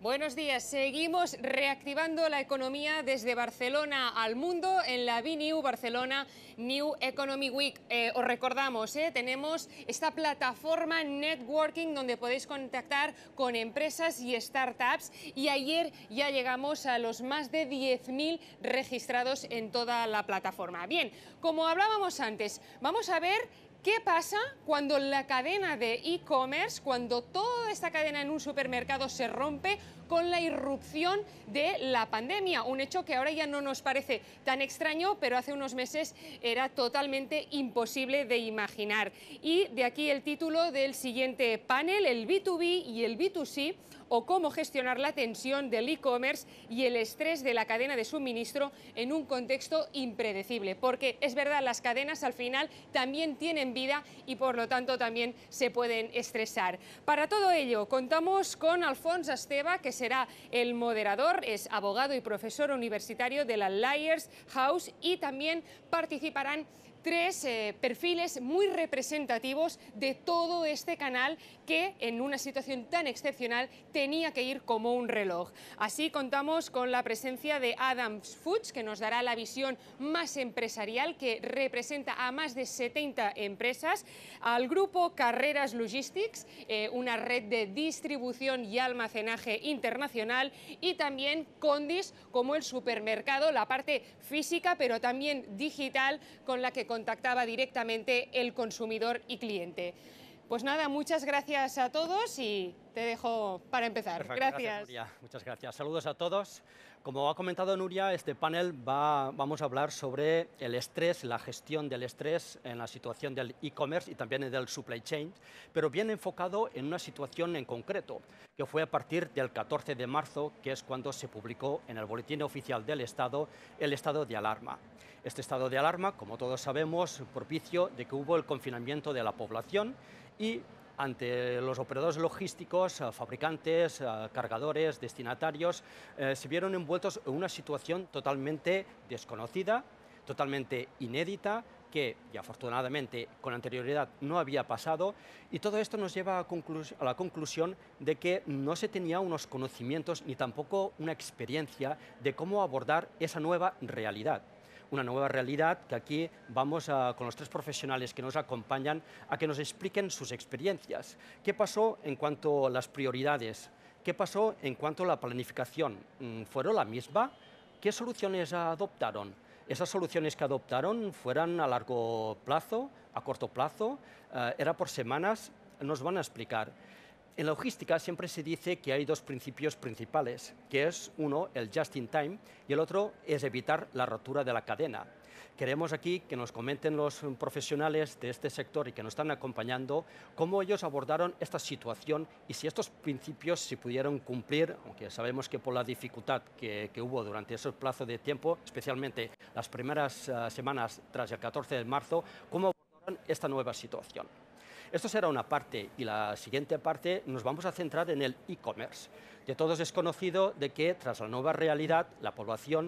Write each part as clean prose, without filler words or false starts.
Buenos días. Seguimos reactivando la economía desde Barcelona al mundo en la BNew Barcelona New Economy Week. Os recordamos, tenemos esta plataforma networking donde podéis contactar con empresas y startups, y ayer ya llegamos a los más de 10.000 registrados en toda la plataforma. Bien, como hablábamos antes, vamos a ver ¿qué pasa cuando la cadena de e-commerce, cuando toda esta cadena en un supermercado se rompe con la irrupción de la pandemia? Un hecho que ahora ya no nos parece tan extraño, pero hace unos meses era totalmente imposible de imaginar. Y de aquí el título del siguiente panel, el B2B y el B2C, o cómo gestionar la tensión del e-commerce y el estrés de la cadena de suministro en un contexto impredecible. Porque es verdad, las cadenas al final también tienen vida y por lo tanto también se pueden estresar. Para todo ello contamos con Alfons Esteve, que será el moderador, es abogado y profesor universitario de la Liars House, y también participarán tres perfiles muy representativos de todo este canal que en una situación tan excepcional tenía que ir como un reloj. Así contamos con la presencia de Adams Foods, que nos dará la visión más empresarial, que representa a más de 70 empresas, al grupo Carreras Logistics, una red de distribución y almacenaje internacional, y también Condis, como el supermercado, la parte física pero también digital, con la que contactaba directamente el consumidor y cliente. Pues nada, muchas gracias a todos y te dejo para empezar. Perfecto, Gracias. Nuria. Muchas gracias. Saludos a todos. Como ha comentado Nuria, este panel vamos a hablar sobre el estrés, la gestión del estrés en la situación del e-commerce y también del supply chain, pero bien enfocado en una situación en concreto, que fue a partir del 14 de marzo, que es cuando se publicó en el Boletín Oficial del Estado el estado de alarma. Este estado de alarma, como todos sabemos, propició de que hubo el confinamiento de la población y ante los operadores logísticos, fabricantes, cargadores, destinatarios, se vieron envueltos en una situación totalmente desconocida, totalmente inédita, que y afortunadamente con anterioridad no había pasado, y todo esto nos lleva a la conclusión de que no se tenía unos conocimientos ni tampoco una experiencia de cómo abordar esa nueva realidad. Una nueva realidad que aquí vamos con los tres profesionales que nos acompañan a que nos expliquen sus experiencias. ¿Qué pasó en cuanto a las prioridades? ¿Qué pasó en cuanto a la planificación? ¿Fueron la misma? ¿Qué soluciones adoptaron? ¿Esas soluciones que adoptaron fueran a largo plazo, a corto plazo? ¿Era por semanas? Nos van a explicar. En logística siempre se dice que hay dos principios principales, que es uno, el just in time, y el otro es evitar la rotura de la cadena. Queremos aquí que nos comenten los profesionales de este sector y que nos están acompañando cómo ellos abordaron esta situación y si estos principios se pudieron cumplir, aunque sabemos que por la dificultad que hubo durante ese plazo de tiempo, especialmente las primeras semanas tras el 14 de marzo, cómo abordaron esta nueva situación. Esto será una parte, y la siguiente parte nos vamos a centrar en el e-commerce. De todos es conocido de que tras la nueva realidad la población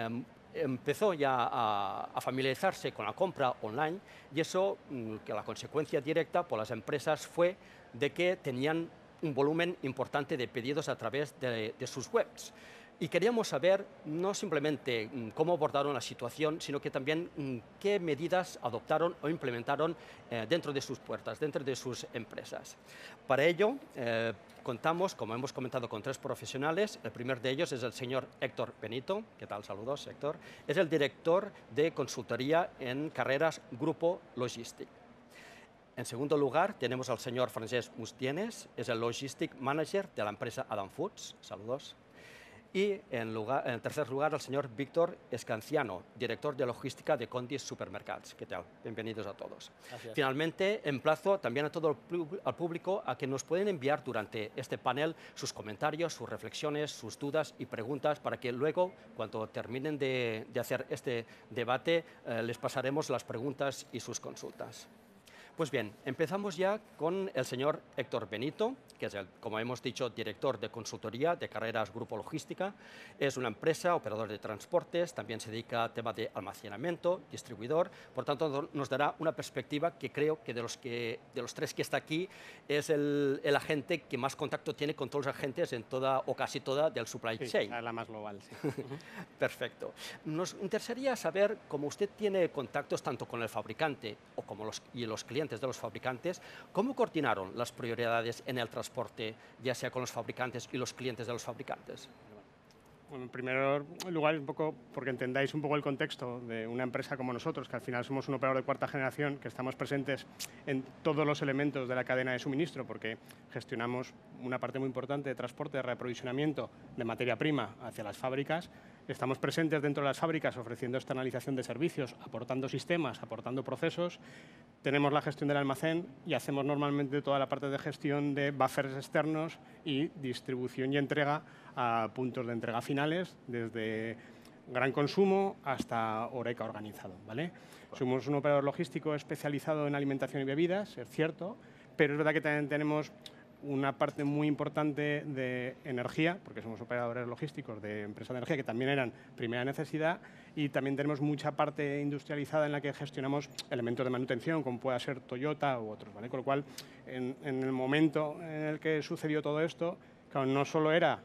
empezó ya a familiarizarse con la compra online, y eso, que la consecuencia directa por las empresas fue de que tenían un volumen importante de pedidos a través de sus webs. Y queríamos saber no simplemente cómo abordaron la situación, sino que también qué medidas adoptaron o implementaron dentro de sus puertas, dentro de sus empresas. Para ello, contamos, como hemos comentado, con tres profesionales. El primer de ellos es el señor Héctor Benito. ¿Qué tal? Saludos, Héctor. Es el director de consultoría en Carreras Grupo Logistic. En segundo lugar, tenemos al señor Francesc Mustienes, es el Logistic Manager de la empresa Adams Foods. Saludos. Y en tercer lugar, al señor Víctor Escanciano, director de logística de Condis Supermercats. ¿Qué tal? Bienvenidos a todos. Gracias. Finalmente, emplazo también a todo el público a que nos pueden enviar durante este panel sus comentarios, sus reflexiones, sus dudas y preguntas, para que luego, cuando terminen de hacer este debate, les pasaremos las preguntas y sus consultas. Pues bien, empezamos ya con el señor Héctor Benito, que es, como hemos dicho, director de consultoría de Carreras Grupo Logística. Es una empresa, operador de transportes, también se dedica a temas de almacenamiento, distribuidor. Por tanto, nos dará una perspectiva que creo que de los tres que está aquí es el agente que más contacto tiene con todos los agentes en toda o casi toda del supply chain. La más global, sí. Perfecto. Nos interesaría saber, como usted tiene contactos tanto con el fabricante y los clientes de los fabricantes, ¿cómo coordinaron las prioridades en el transporte, ya sea con los fabricantes y los clientes de los fabricantes? Bueno, en primer lugar, un poco porque entendáis un poco el contexto de una empresa como nosotros, que al final somos un operador de cuarta generación, que estamos presentes en todos los elementos de la cadena de suministro, porque gestionamos una parte muy importante de transporte, de reaprovisionamiento de materia prima hacia las fábricas. Estamos presentes dentro de las fábricas ofreciendo externalización de servicios, aportando sistemas, aportando procesos. Tenemos la gestión del almacén y hacemos normalmente toda la parte de gestión de buffers externos y distribución y entrega a puntos de entrega finales, desde gran consumo hasta Horeca organizado, ¿vale? Somos un operador logístico especializado en alimentación y bebidas, es cierto, pero es verdad que también tenemos una parte muy importante de energía, porque somos operadores logísticos de empresas de energía que también eran primera necesidad, y también tenemos mucha parte industrializada en la que gestionamos elementos de manutención, como pueda ser Toyota u otros, ¿vale? Con lo cual, en el momento en el que sucedió todo esto, claro, no solo era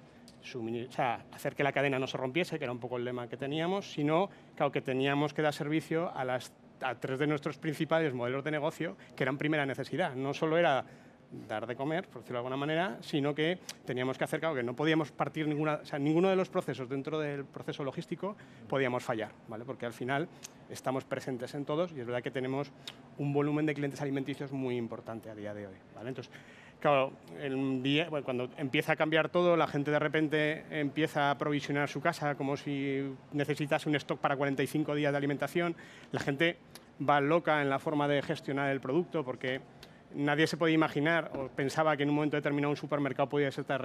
hacer que la cadena no se rompiese, que era un poco el lema que teníamos, sino claro, que teníamos que dar servicio a tres de nuestros principales modelos de negocio, que eran primera necesidad. No solo era dar de comer, por decirlo de alguna manera, sino que teníamos que hacer, claro, que no podíamos partir ninguno de los procesos dentro del proceso logístico podíamos fallar, ¿vale? Porque al final estamos presentes en todos y es verdad que tenemos un volumen de clientes alimenticios muy importante a día de hoy, ¿vale? Entonces, claro, cuando empieza a cambiar todo, la gente de repente empieza a aprovisionar su casa como si necesitase un stock para 45 días de alimentación. La gente va loca en la forma de gestionar el producto porque nadie se podía imaginar o pensaba que en un momento determinado un supermercado podía estar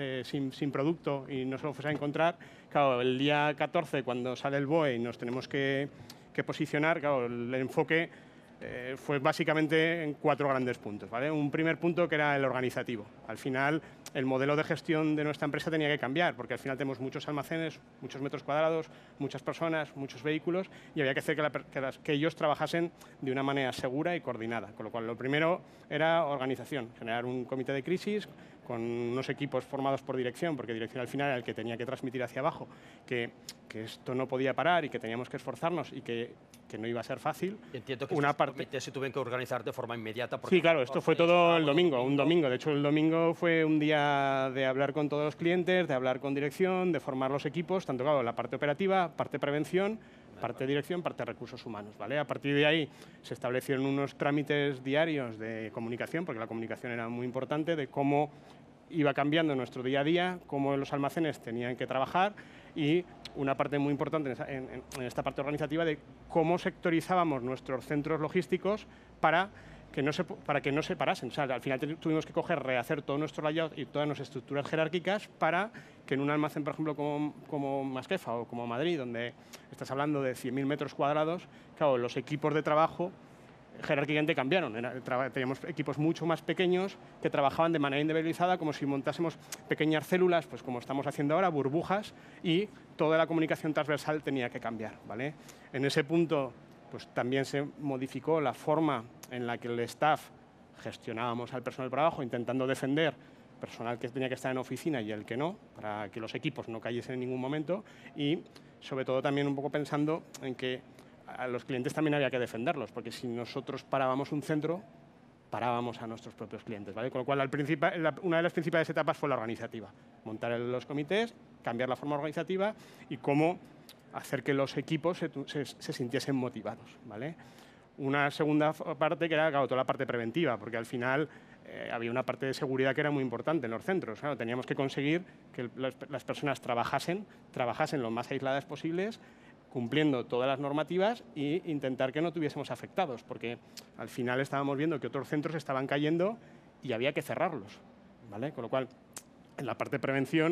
sin producto y no se lo fuese a encontrar. Claro, el día 14, cuando sale el BOE y nos tenemos que posicionar, claro, el enfoque fue básicamente en 4 grandes puntos, ¿vale? Un primer punto que era el organizativo. Al final, el modelo de gestión de nuestra empresa tenía que cambiar, porque al final tenemos muchos almacenes, muchos metros cuadrados, muchas personas, muchos vehículos, y había que hacer que ellos trabajasen de una manera segura y coordinada. Con lo cual, lo primero era organización, generar un comité de crisis con unos equipos formados por dirección, porque dirección al final era el que tenía que transmitir hacia abajo que esto no podía parar y que teníamos que esforzarnos y que no iba a ser fácil. Entiendo que una parte se tuvieron que organizar de forma inmediata. Sí, claro, esto fue todo el domingo, un domingo. De hecho, el domingo fue un día de hablar con todos los clientes, de hablar con dirección, de formar los equipos, tanto claro, la parte operativa, parte prevención, parte de dirección, parte de recursos humanos, ¿vale? A partir de ahí se establecieron unos trámites diarios de comunicación, porque la comunicación era muy importante, de cómo iba cambiando nuestro día a día, cómo los almacenes tenían que trabajar y una parte muy importante en esta parte organizativa de cómo sectorizábamos nuestros centros logísticos para que no se parasen. O sea, al final tuvimos que rehacer todo nuestro layout y todas nuestras estructuras jerárquicas para que en un almacén, por ejemplo, como Masquefa o como Madrid, donde estás hablando de 100.000 metros cuadrados, claro, los equipos de trabajo jerárquicamente cambiaron. Teníamos equipos mucho más pequeños que trabajaban de manera individualizada, como si montásemos pequeñas células, pues como estamos haciendo ahora, burbujas, y toda la comunicación transversal tenía que cambiar, ¿vale? En ese punto, pues también se modificó la forma en la que el staff gestionábamos al personal de trabajo, intentando defender personal que tenía que estar en oficina y el que no, para que los equipos no cayesen en ningún momento, y sobre todo también un poco pensando en que a los clientes también había que defenderlos, porque si nosotros parábamos un centro, parábamos a nuestros propios clientes, ¿vale? Con lo cual, una de las principales etapas fue la organizativa. Montar los comités, cambiar la forma organizativa y cómo hacer que los equipos se sintiesen motivados, ¿vale? Una segunda parte que era, claro, toda la parte preventiva, porque al final había una parte de seguridad que era muy importante en los centros. Claro, teníamos que conseguir que las personas trabajasen lo más aisladas posibles, cumpliendo todas las normativas e intentar que no tuviésemos afectados, porque al final estábamos viendo que otros centros estaban cayendo y había que cerrarlos, ¿vale? Con lo cual, en la parte de prevención,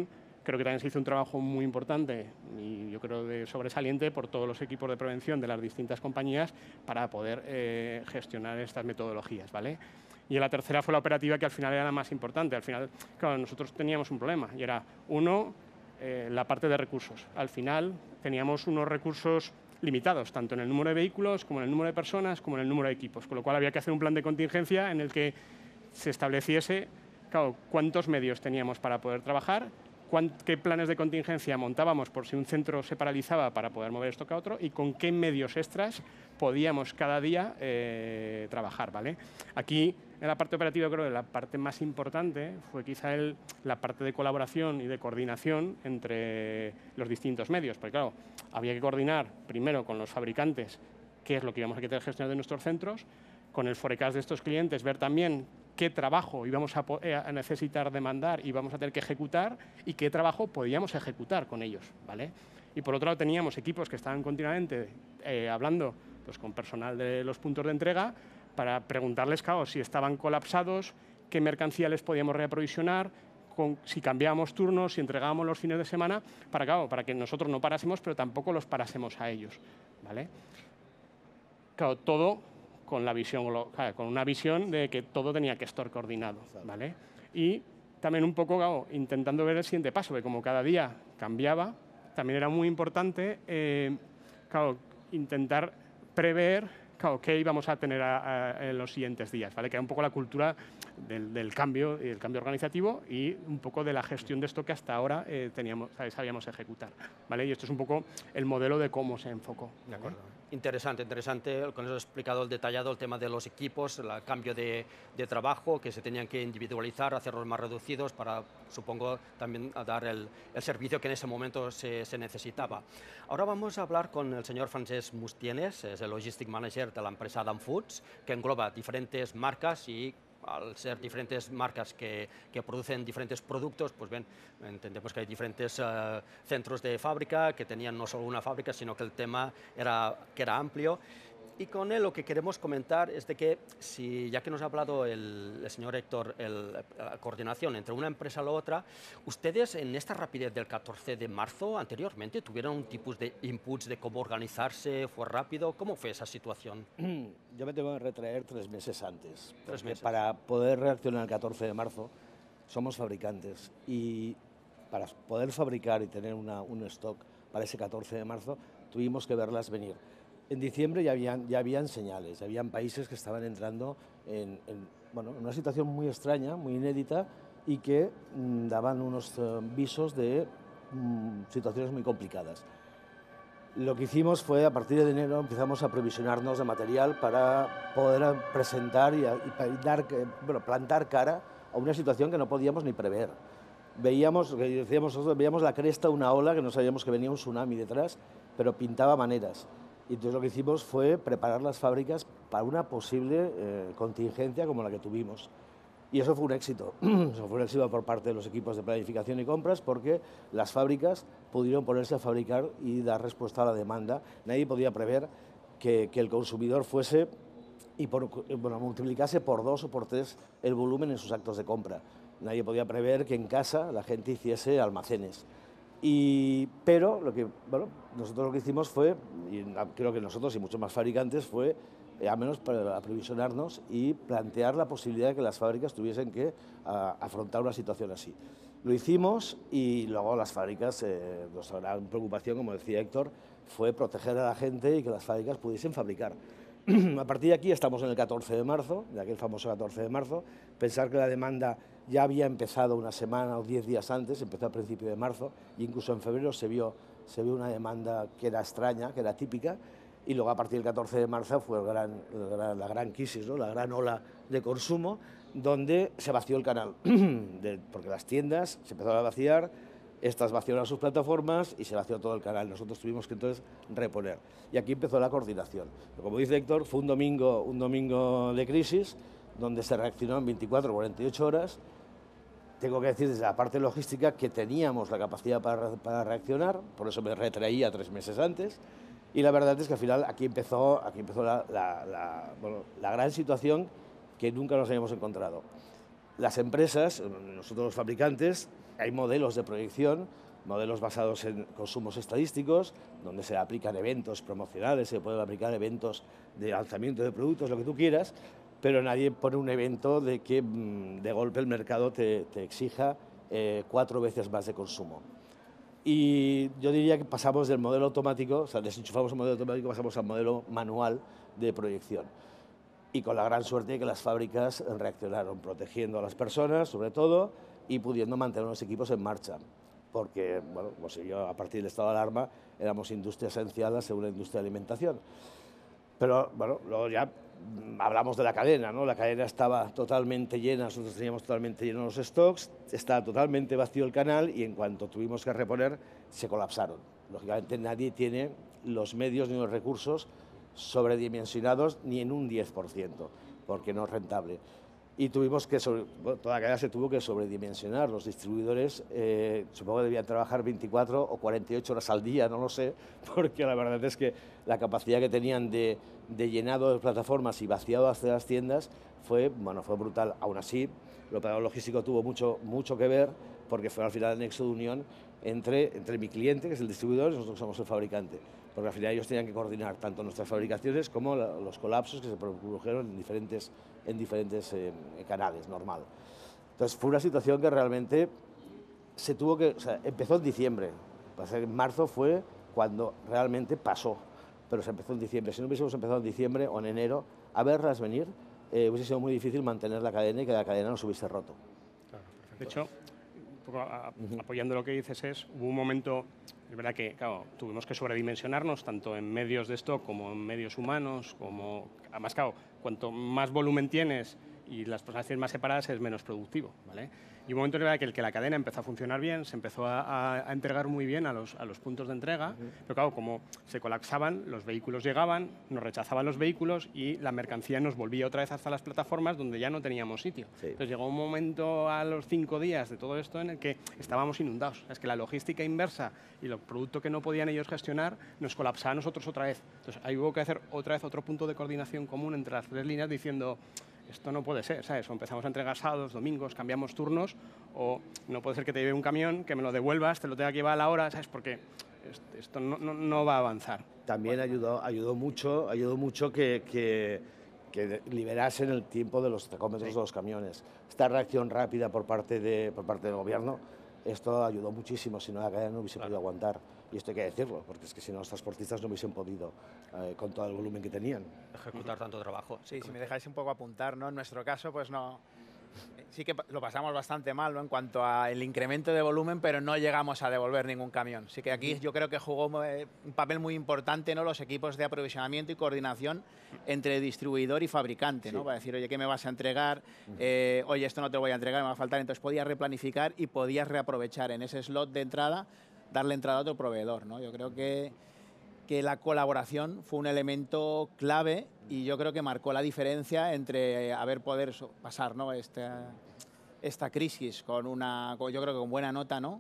creo que también se hizo un trabajo muy importante y yo creo de sobresaliente por todos los equipos de prevención de las distintas compañías para poder gestionar estas metodologías, ¿vale? Y la tercera fue la operativa, que al final era la más importante. Al final, claro, nosotros teníamos un problema y era, uno, la parte de recursos. Al final teníamos unos recursos limitados, tanto en el número de vehículos, como en el número de personas, como en el número de equipos, con lo cual había que hacer un plan de contingencia en el que se estableciese, claro, cuántos medios teníamos para poder trabajar, qué planes de contingencia montábamos por si un centro se paralizaba para poder mover esto a otro y con qué medios extras podíamos cada día trabajar, ¿vale? Aquí, en la parte operativa, creo que la parte más importante fue quizá la parte de colaboración y de coordinación entre los distintos medios, porque claro, había que coordinar primero con los fabricantes qué es lo que íbamos a querer gestionar de nuestros centros, con el forecast de estos clientes, ver también qué trabajo íbamos a necesitar demandar y vamos a tener que ejecutar y qué trabajo podíamos ejecutar con ellos, ¿vale? Y por otro lado teníamos equipos que estaban continuamente hablando pues, con personal de los puntos de entrega para preguntarles, claro, si estaban colapsados, qué mercancía les podíamos reaprovisionar, si cambiábamos turnos, si entregábamos los fines de semana, para que nosotros no parásemos, pero tampoco los parásemos a ellos, ¿vale? Claro, todo con la visión, con una visión de que todo tenía que estar coordinado, ¿vale? Y también un poco, claro, intentando ver el siguiente paso, que como cada día cambiaba, también era muy importante, claro, intentar prever, claro, qué íbamos a tener en los siguientes días, ¿vale? Que era un poco la cultura del cambio organizativo y un poco de la gestión de esto que hasta ahora sabíamos ejecutar, ¿vale? Y esto es un poco el modelo de cómo se enfocó, ¿vale? De acuerdo. Interesante, interesante. Con eso has explicado el detallado el tema de los equipos, el cambio de trabajo, que se tenían que individualizar, hacerlos más reducidos para, supongo, también a dar el servicio que en ese momento se necesitaba. Ahora vamos a hablar con el señor Francesc Mustienes, es el Logistic Manager de la empresa Adam Foods, que engloba diferentes marcas y al ser diferentes marcas que producen diferentes productos, pues bien, entendemos que hay diferentes centros de fábrica que tenían no solo una fábrica, sino que el tema era amplio. Y con él lo que queremos comentar es de que, ya que nos ha hablado el señor Héctor, la coordinación entre una empresa y la otra, ustedes en esta rapidez del 14 de marzo anteriormente tuvieron un tipo de inputs de cómo organizarse, fue rápido, ¿cómo fue esa situación? Yo me tengo que retraer 3 meses antes. 3 meses. Para poder reaccionar el 14 de marzo somos fabricantes y para poder fabricar y tener un stock para ese 14 de marzo tuvimos que verlas venir. En diciembre ya habían señales, ya habían países que estaban entrando en una situación muy extraña, muy inédita y que daban unos visos de situaciones muy complicadas. Lo que hicimos fue, a partir de enero, empezamos a provisionarnos de material para poder presentar y plantar cara a una situación que no podíamos ni prever. Veíamos la cresta, una ola, que no sabíamos que venía un tsunami detrás, pero pintaba maneras. Y entonces lo que hicimos fue preparar las fábricas para una posible contingencia como la que tuvimos. Y eso fue un éxito. Eso fue un éxito por parte de los equipos de planificación y compras porque las fábricas pudieron ponerse a fabricar y dar respuesta a la demanda. Nadie podía prever que el consumidor fuese y multiplicase por 2 o por 3 el volumen en sus actos de compra. Nadie podía prever que en casa la gente hiciese almacenes. Pero nosotros lo que hicimos fue, y creo que nosotros y muchos más fabricantes, fue al menos para aprovisionarnos y plantear la posibilidad de que las fábricas tuviesen que afrontar una situación así. Lo hicimos y luego las fábricas, nuestra gran preocupación, como decía Héctor, fue proteger a la gente y que las fábricas pudiesen fabricar. A partir de aquí estamos en el 14 de marzo, de aquel famoso 14 de marzo, pensar que la demanda ya había empezado una semana o 10 días antes, empezó a principio de marzo, e incluso en febrero se vio una demanda que era extraña, que era típica, y luego a partir del 14 de marzo fue la gran crisis, ¿no? La gran ola de consumo, donde se vació el canal, porque las tiendas se empezaron a vaciar, estas vaciaron sus plataformas y se vació todo el canal. Nosotros tuvimos que entonces reponer. Y aquí empezó la coordinación. Como dice Héctor, fue un domingo de crisis, donde se reaccionó en 24 o 48 horas. Tengo que decir desde la parte logística que teníamos la capacidad para reaccionar, por eso me retraía 3 meses antes. Y la verdad es que al final aquí empezó la gran situación que nunca nos habíamos encontrado. Las empresas, nosotros los fabricantes, hay modelos de proyección, modelos basados en consumos estadísticos, donde se aplican eventos promocionales, se pueden aplicar eventos de lanzamiento de productos, lo que tú quieras, pero nadie pone un evento de que de golpe el mercado te exija 4 veces más de consumo. Y yo diría que pasamos del modelo automático, o sea, desenchufamos el modelo automático, pasamos al modelo manual de proyección. Y con la gran suerte de que las fábricas reaccionaron, protegiendo a las personas, sobre todo, y pudiendo mantener los equipos en marcha. Porque, bueno, pues yo, a partir del estado de alarma, éramos industria esencial, según la industria de alimentación. Pero, bueno, luego ya hablamos de la cadena, ¿no? La cadena estaba totalmente llena, nosotros teníamos totalmente llenos los stocks, estaba totalmente vacío el canal y en cuanto tuvimos que reponer, se colapsaron. Lógicamente nadie tiene los medios ni los recursos sobredimensionados ni en un 10%, porque no es rentable. Y tuvimos que, toda la cadena se tuvo que sobredimensionar. Los distribuidores, supongo que debían trabajar 24 o 48 horas al día, no lo sé, porque la verdad es que la capacidad que tenían de llenado de plataformas y vaciado hacia las tiendas fue brutal. Aún así, el operador logístico tuvo mucho que ver, porque fue al final el nexo de unión entre mi cliente, que es el distribuidor, y nosotros somos el fabricante. Porque al final ellos tenían que coordinar tanto nuestras fabricaciones como los colapsos que se produjeron en diferentes canales, normal. Entonces fue una situación que realmente empezó en diciembre. En marzo fue cuando realmente pasó, pero se empezó en diciembre. Si no hubiésemos empezado en diciembre o en enero a verlas venir, hubiese sido muy difícil mantener la cadena y que la cadena no se hubiese roto. Claro, de hecho, un poco apoyando lo que dices, hubo un momento, es verdad que claro, tuvimos que sobredimensionarnos tanto en medios de stock como en medios humanos, además claro, cuanto más volumen tienes y las personas tienen más separadas es menos productivo, ¿vale? Y un momento era que la cadena empezó a funcionar bien, se empezó a entregar muy bien a los puntos de entrega, pero claro, como se colapsaban, los vehículos llegaban, nos rechazaban los vehículos y la mercancía nos volvía otra vez hasta las plataformas donde ya no teníamos sitio. Sí. Entonces llegó un momento a los 5 días de todo esto en el que estábamos inundados. Es que la logística inversa y los productos que no podían ellos gestionar nos colapsaba a nosotros otra vez. Entonces ahí hubo que hacer otra vez otro punto de coordinación común entre las 3 líneas diciendo esto no puede ser, ¿sabes? O empezamos a entregar sábados, domingos, cambiamos turnos, o no puede ser que te lleve un camión, que me lo devuelvas, te lo tenga que llevar a la hora, ¿sabes? Porque esto no va a avanzar. También ayudó mucho que liberasen el tiempo de los tacómetros de los camiones. Esta reacción rápida por parte del gobierno, esto ayudó muchísimo, si no la cadena no hubiese podido aguantar. Y esto hay que decirlo, porque es que si no los transportistas no hubiesen podido, con todo el volumen que tenían, ejecutar tanto trabajo. Sí, si me dejáis un poco apuntar, ¿no? En nuestro caso, pues no... Sí que lo pasamos bastante mal, ¿no? En cuanto al incremento de volumen, pero no llegamos a devolver ningún camión. Sí que aquí yo creo que jugó un papel muy importante, ¿no? Los equipos de aprovisionamiento y coordinación entre distribuidor y fabricante, ¿no? Sí. Para decir, oye, ¿qué me vas a entregar? Oye, esto no te lo voy a entregar, me va a faltar. Entonces podías replanificar y podías reaprovechar en ese slot de entrada, darle entrada a otro proveedor, ¿no? Yo creo que la colaboración fue un elemento clave y yo creo que marcó la diferencia entre poder pasar, ¿no? esta crisis yo creo que con buena nota, ¿no?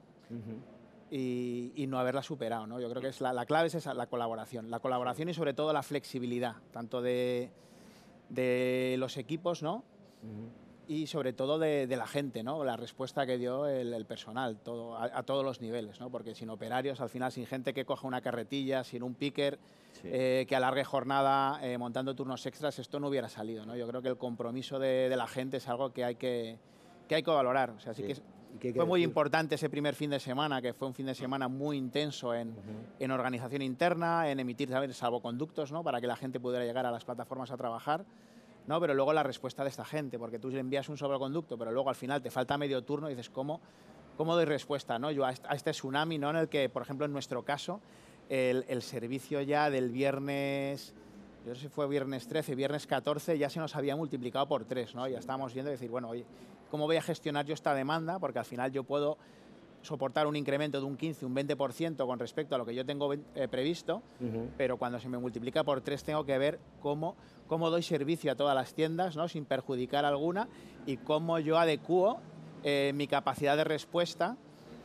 Y no haberla superado, ¿no? Yo creo que la clave es esa, la colaboración y sobre todo la flexibilidad, tanto de los equipos, ¿no? Y sobre todo de la gente, ¿no? La respuesta que dio el personal, a todos los niveles, ¿no? Porque sin operarios, al final, sin gente que coja una carretilla, sin un picker, sí, que alargue jornada montando turnos extras, esto no hubiera salido, ¿no? Yo creo que el compromiso de la gente es algo que hay que valorar. O sea, sí que fue muy importante ese primer fin de semana, que fue un fin de semana muy intenso en organización interna, en emitir salvoconductos, ¿no? Para que la gente pudiera llegar a las plataformas a trabajar. No, pero luego la respuesta de esta gente, porque tú le envías un salvoconducto, pero luego al final te falta medio turno y dices, ¿cómo doy respuesta, ¿no? Yo a este tsunami, ¿no? En el que, por ejemplo, en nuestro caso, el servicio ya del viernes, yo no sé si fue viernes 13, viernes 14, ya se nos había multiplicado por 3, ¿no? Ya estábamos viendo y decir, bueno, oye, ¿cómo voy a gestionar yo esta demanda? Porque al final yo puedo soportar un incremento de un 15, un 20% con respecto a lo que yo tengo previsto, pero cuando se me multiplica por 3 tengo que ver cómo doy servicio a todas las tiendas, ¿no? Sin perjudicar alguna, y cómo yo adecuo mi capacidad de respuesta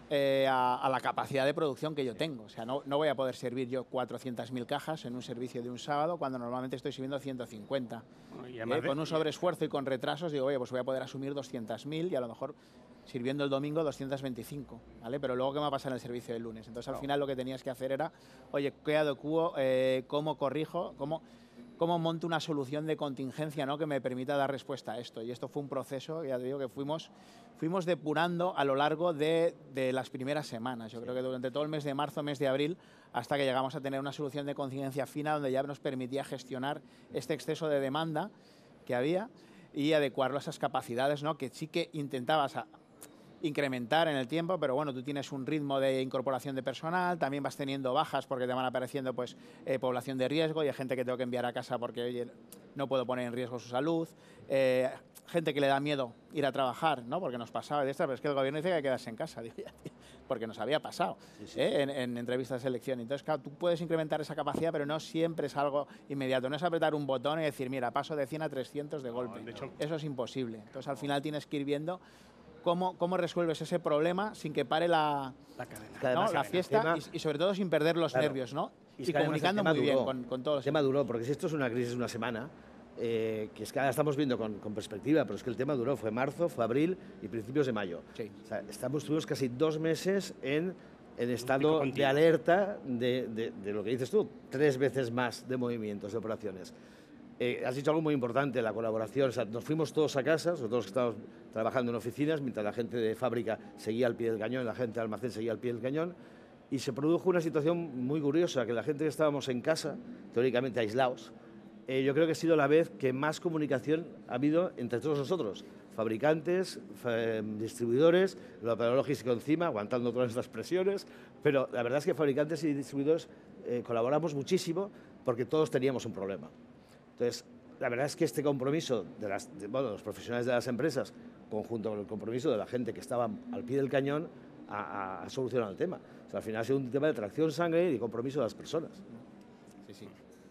a la capacidad de producción que yo tengo. O sea, no voy a poder servir yo 400.000 cajas en un servicio de un sábado cuando normalmente estoy sirviendo 150. Y además Con un sobreesfuerzo y con retrasos digo, oye, pues voy a poder asumir 200.000 y a lo mejor sirviendo el domingo 225, ¿vale? Pero luego, ¿qué me va a pasar en el servicio del lunes? Entonces, al final lo que tenías que hacer era, oye, ¿qué adecuo? ¿Cómo corrijo? ¿Cómo monto una solución de contingencia, ¿no?, que me permita dar respuesta a esto? Y esto fue un proceso, ya te digo, que fuimos depurando a lo largo de las primeras semanas. Yo creo que durante todo el mes de marzo, mes de abril, hasta que llegamos a tener una solución de contingencia fina donde ya nos permitía gestionar este exceso de demanda que había y adecuarlo a esas capacidades, ¿no?, que sí que intentabas incrementar en el tiempo, pero bueno, tú tienes un ritmo de incorporación de personal, también vas teniendo bajas porque te van apareciendo pues población de riesgo y hay gente que tengo que enviar a casa porque, oye, no puedo poner en riesgo su salud, gente que le da miedo ir a trabajar, ¿no?, porque nos pasaba de esta, pero es que el gobierno dice que hay que quedarse en casa, digo, ya, tío, porque nos había pasado en entrevistas de selección. Entonces, claro, tú puedes incrementar esa capacidad, pero no siempre es algo inmediato, no es apretar un botón y decir, mira, paso de 100 a 300 de golpe. De hecho, eso es imposible. Entonces, al final tienes que ir viendo cómo resuelves ese problema sin que pare la cadena, la fiesta y sobre todo sin perder los nervios, ¿no? Y comunicando muy bien con todos. El tema duró, porque si esto es una crisis de una semana, que es que ahora estamos viendo con perspectiva, pero es que el tema duró, fue marzo, fue abril y principios de mayo. Sí. O sea, estuvimos casi 2 meses en estado de alerta de lo que dices tú, 3 veces más de movimientos, de operaciones. Has dicho algo muy importante, la colaboración. O sea, nos fuimos todos a casa, nosotros todos que estábamos trabajando en oficinas, mientras la gente de fábrica seguía al pie del cañón, la gente de almacén seguía al pie del cañón, y se produjo una situación muy curiosa, que la gente que estábamos en casa, teóricamente aislados, yo creo que ha sido la vez que más comunicación ha habido entre todos nosotros, fabricantes, distribuidores, el operador logístico encima, aguantando todas estas presiones, pero la verdad es que fabricantes y distribuidores colaboramos muchísimo porque todos teníamos un problema. Entonces, la verdad es que este compromiso de los profesionales de las empresas, conjunto con el compromiso de la gente que estaba al pie del cañón, ha solucionado el tema. O sea, al final ha sido un tema de tracción sangre y de compromiso de las personas. Sí, sí.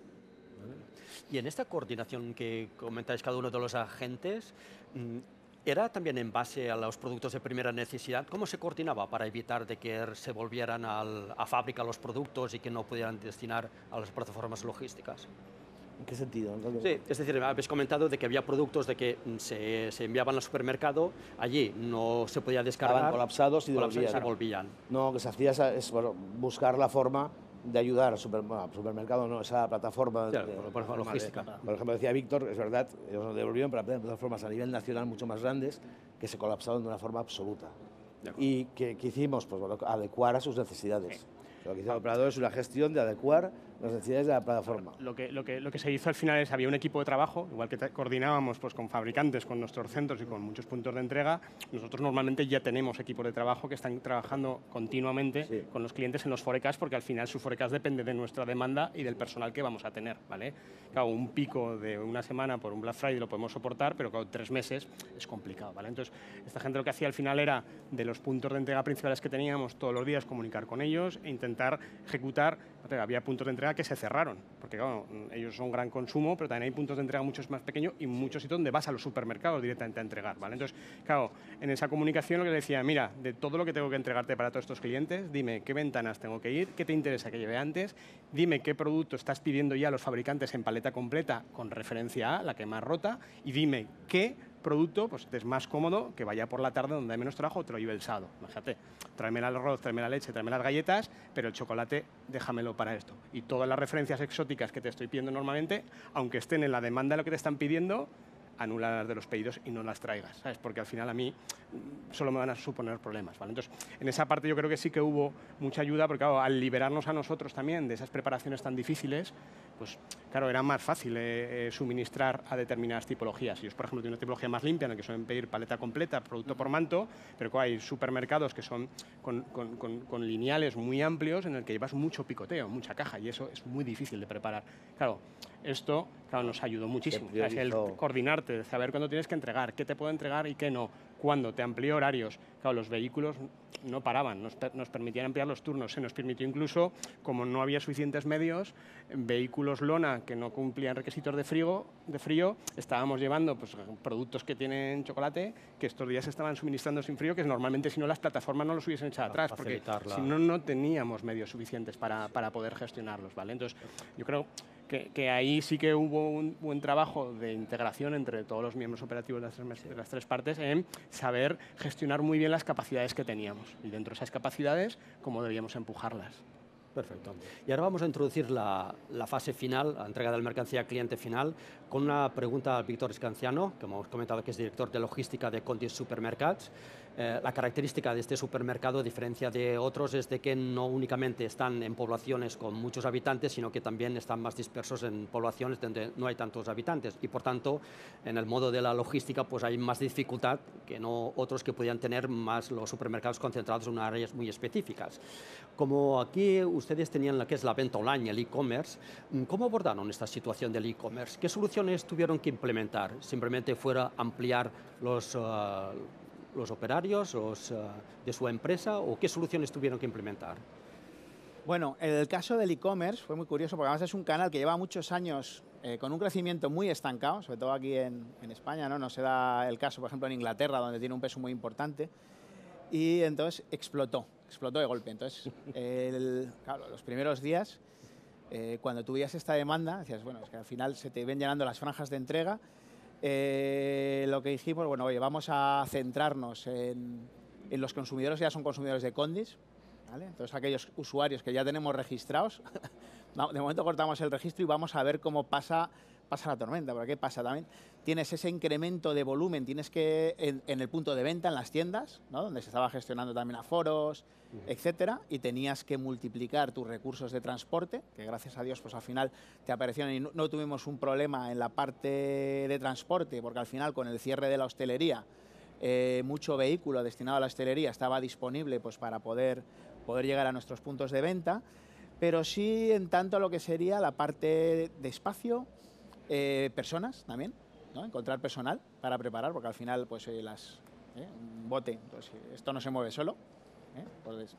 Y en esta coordinación que comentáis cada uno de los agentes, ¿era también en base a los productos de primera necesidad? ¿Cómo se coordinaba para evitar de que se volvieran a fábrica los productos y que no pudieran destinar a las plataformas logísticas? ¿En qué sentido? Sí, es decir, habéis comentado de que había productos de que se enviaban al supermercado, allí no se podía descargar. Estaban colapsados y volvían. No, lo que se hacía es buscar la forma de ayudar al supermercado, no, esa plataforma logística. Por ejemplo, decía Víctor, es verdad, ellos nos devolvieron, pero había plataformas a nivel nacional mucho más grandes que se colapsaron de una forma absoluta. ¿Y qué hicimos? Pues bueno, adecuar a sus necesidades. Sí. Lo que hizo el operador es una gestión de adecuar las necesidades de la plataforma. Lo que se hizo al final es, había un equipo de trabajo, igual que coordinábamos pues, con fabricantes, con nuestros centros y con muchos puntos de entrega, nosotros normalmente ya tenemos equipos de trabajo que están trabajando continuamente con los clientes en los forecasts, porque al final su forecast depende de nuestra demanda y del personal que vamos a tener, ¿vale? Claro, un pico de una semana por un Black Friday lo podemos soportar, pero claro, 3 meses es complicado, ¿vale? Entonces, esta gente lo que hacía al final era, de los puntos de entrega principales que teníamos todos los días, comunicar con ellos e intentar ejecutar. Había puntos de entrega que se cerraron, porque claro, ellos son gran consumo, pero también hay puntos de entrega muchos más pequeños y muchos sitios donde vas a los supermercados directamente a entregar, ¿vale? Entonces, claro, en esa comunicación lo que le decía, mira, de todo lo que tengo que entregarte para todos estos clientes, dime qué ventanas tengo que ir, qué te interesa que lleve antes, dime qué producto estás pidiendo ya a los fabricantes en paleta completa con referencia a la que más rota y dime qué producto pues es más cómodo que vaya por la tarde donde hay menos trabajo o te lo lleve el sábado. Imagínate, tráeme el arroz, tráeme la leche, tráeme las galletas, pero el chocolate déjamelo para esto. Y todas las referencias exóticas que te estoy pidiendo normalmente, aunque estén en la demanda de lo que te están pidiendo, anúlalas de los pedidos y no las traigas, ¿sabes? Porque al final a mí solo me van a suponer problemas, ¿vale? Entonces, en esa parte yo creo que sí que hubo mucha ayuda, porque claro, al liberarnos a nosotros también de esas preparaciones tan difíciles, pues claro, era más fácil suministrar a determinadas tipologías. Yo, por ejemplo, tengo una tipología más limpia en la que suelen pedir paleta completa, producto por manto, pero claro, hay supermercados que son con lineales muy amplios en el que llevas mucho picoteo, mucha caja, y eso es muy difícil de preparar. Claro, esto nos ayudó muchísimo. Es el coordinarte, saber cuándo tienes que entregar, qué te puedo entregar y qué no. Cuando te amplió horarios, claro, los vehículos no paraban, nos permitían ampliar los turnos. Se nos permitió incluso, como no había suficientes medios, vehículos lona que no cumplían requisitos de frío, estábamos llevando pues, productos que tienen chocolate que estos días se estaban suministrando sin frío, que normalmente si no las plataformas no los hubiesen echado atrás, porque si no, no teníamos medios suficientes para poder gestionarlos, ¿vale? Entonces, yo creo que ahí sí que hubo un buen trabajo de integración entre todos los miembros operativos de las tres partes en saber gestionar muy bien las capacidades que teníamos y dentro de esas capacidades cómo debíamos empujarlas. Perfecto. Y ahora vamos a introducir la fase final, la entrega de la mercancía al cliente final, con una pregunta a Víctor Escanciano, que hemos comentado que es director de logística de Condis Supermercats. La característica de este supermercado, a diferencia de otros, es de que no únicamente están en poblaciones con muchos habitantes, sino que también están más dispersos en poblaciones donde no hay tantos habitantes. Y por tanto, en el modo de la logística, pues hay más dificultad que no otros que podían tener más los supermercados concentrados en unas áreas muy específicas. Como aquí ustedes tenían la que es la venta online, el e-commerce, ¿cómo abordaron esta situación del e-commerce? ¿Qué soluciones tuvieron que implementar? ¿Simplemente fuera ampliar los operarios de su empresa o qué soluciones tuvieron que implementar? Bueno, en el caso del e-commerce fue muy curioso porque además es un canal que lleva muchos años con un crecimiento muy estancado, sobre todo aquí en España, ¿no? No se da el caso, por ejemplo, en Inglaterra, donde tiene un peso muy importante, y entonces explotó de golpe. Entonces, claro, los primeros días, cuando tú veías esta demanda, decías, bueno, es que al final se te ven llenando las franjas de entrega. Lo que dijimos, bueno, oye, vamos a centrarnos en los consumidores que ya son consumidores de Condis, ¿vale? Entonces, aquellos usuarios que ya tenemos registrados, de momento cortamos el registro y vamos a ver cómo pasa la tormenta. Porque ¿qué pasa también? Tienes ese incremento de volumen, tienes que, en el punto de venta, en las tiendas, ¿no? Donde se estaba gestionando también aforos, etcétera, y tenías que multiplicar tus recursos de transporte, que gracias a Dios pues al final te aparecieron y no tuvimos un problema en la parte de transporte, porque al final con el cierre de la hostelería, mucho vehículo destinado a la hostelería estaba disponible pues para poder llegar a nuestros puntos de venta, pero sí en tanto lo que sería la parte de espacio, personas también, ¿no? Encontrar personal para preparar, porque al final pues un bote, pues esto no se mueve solo, pues,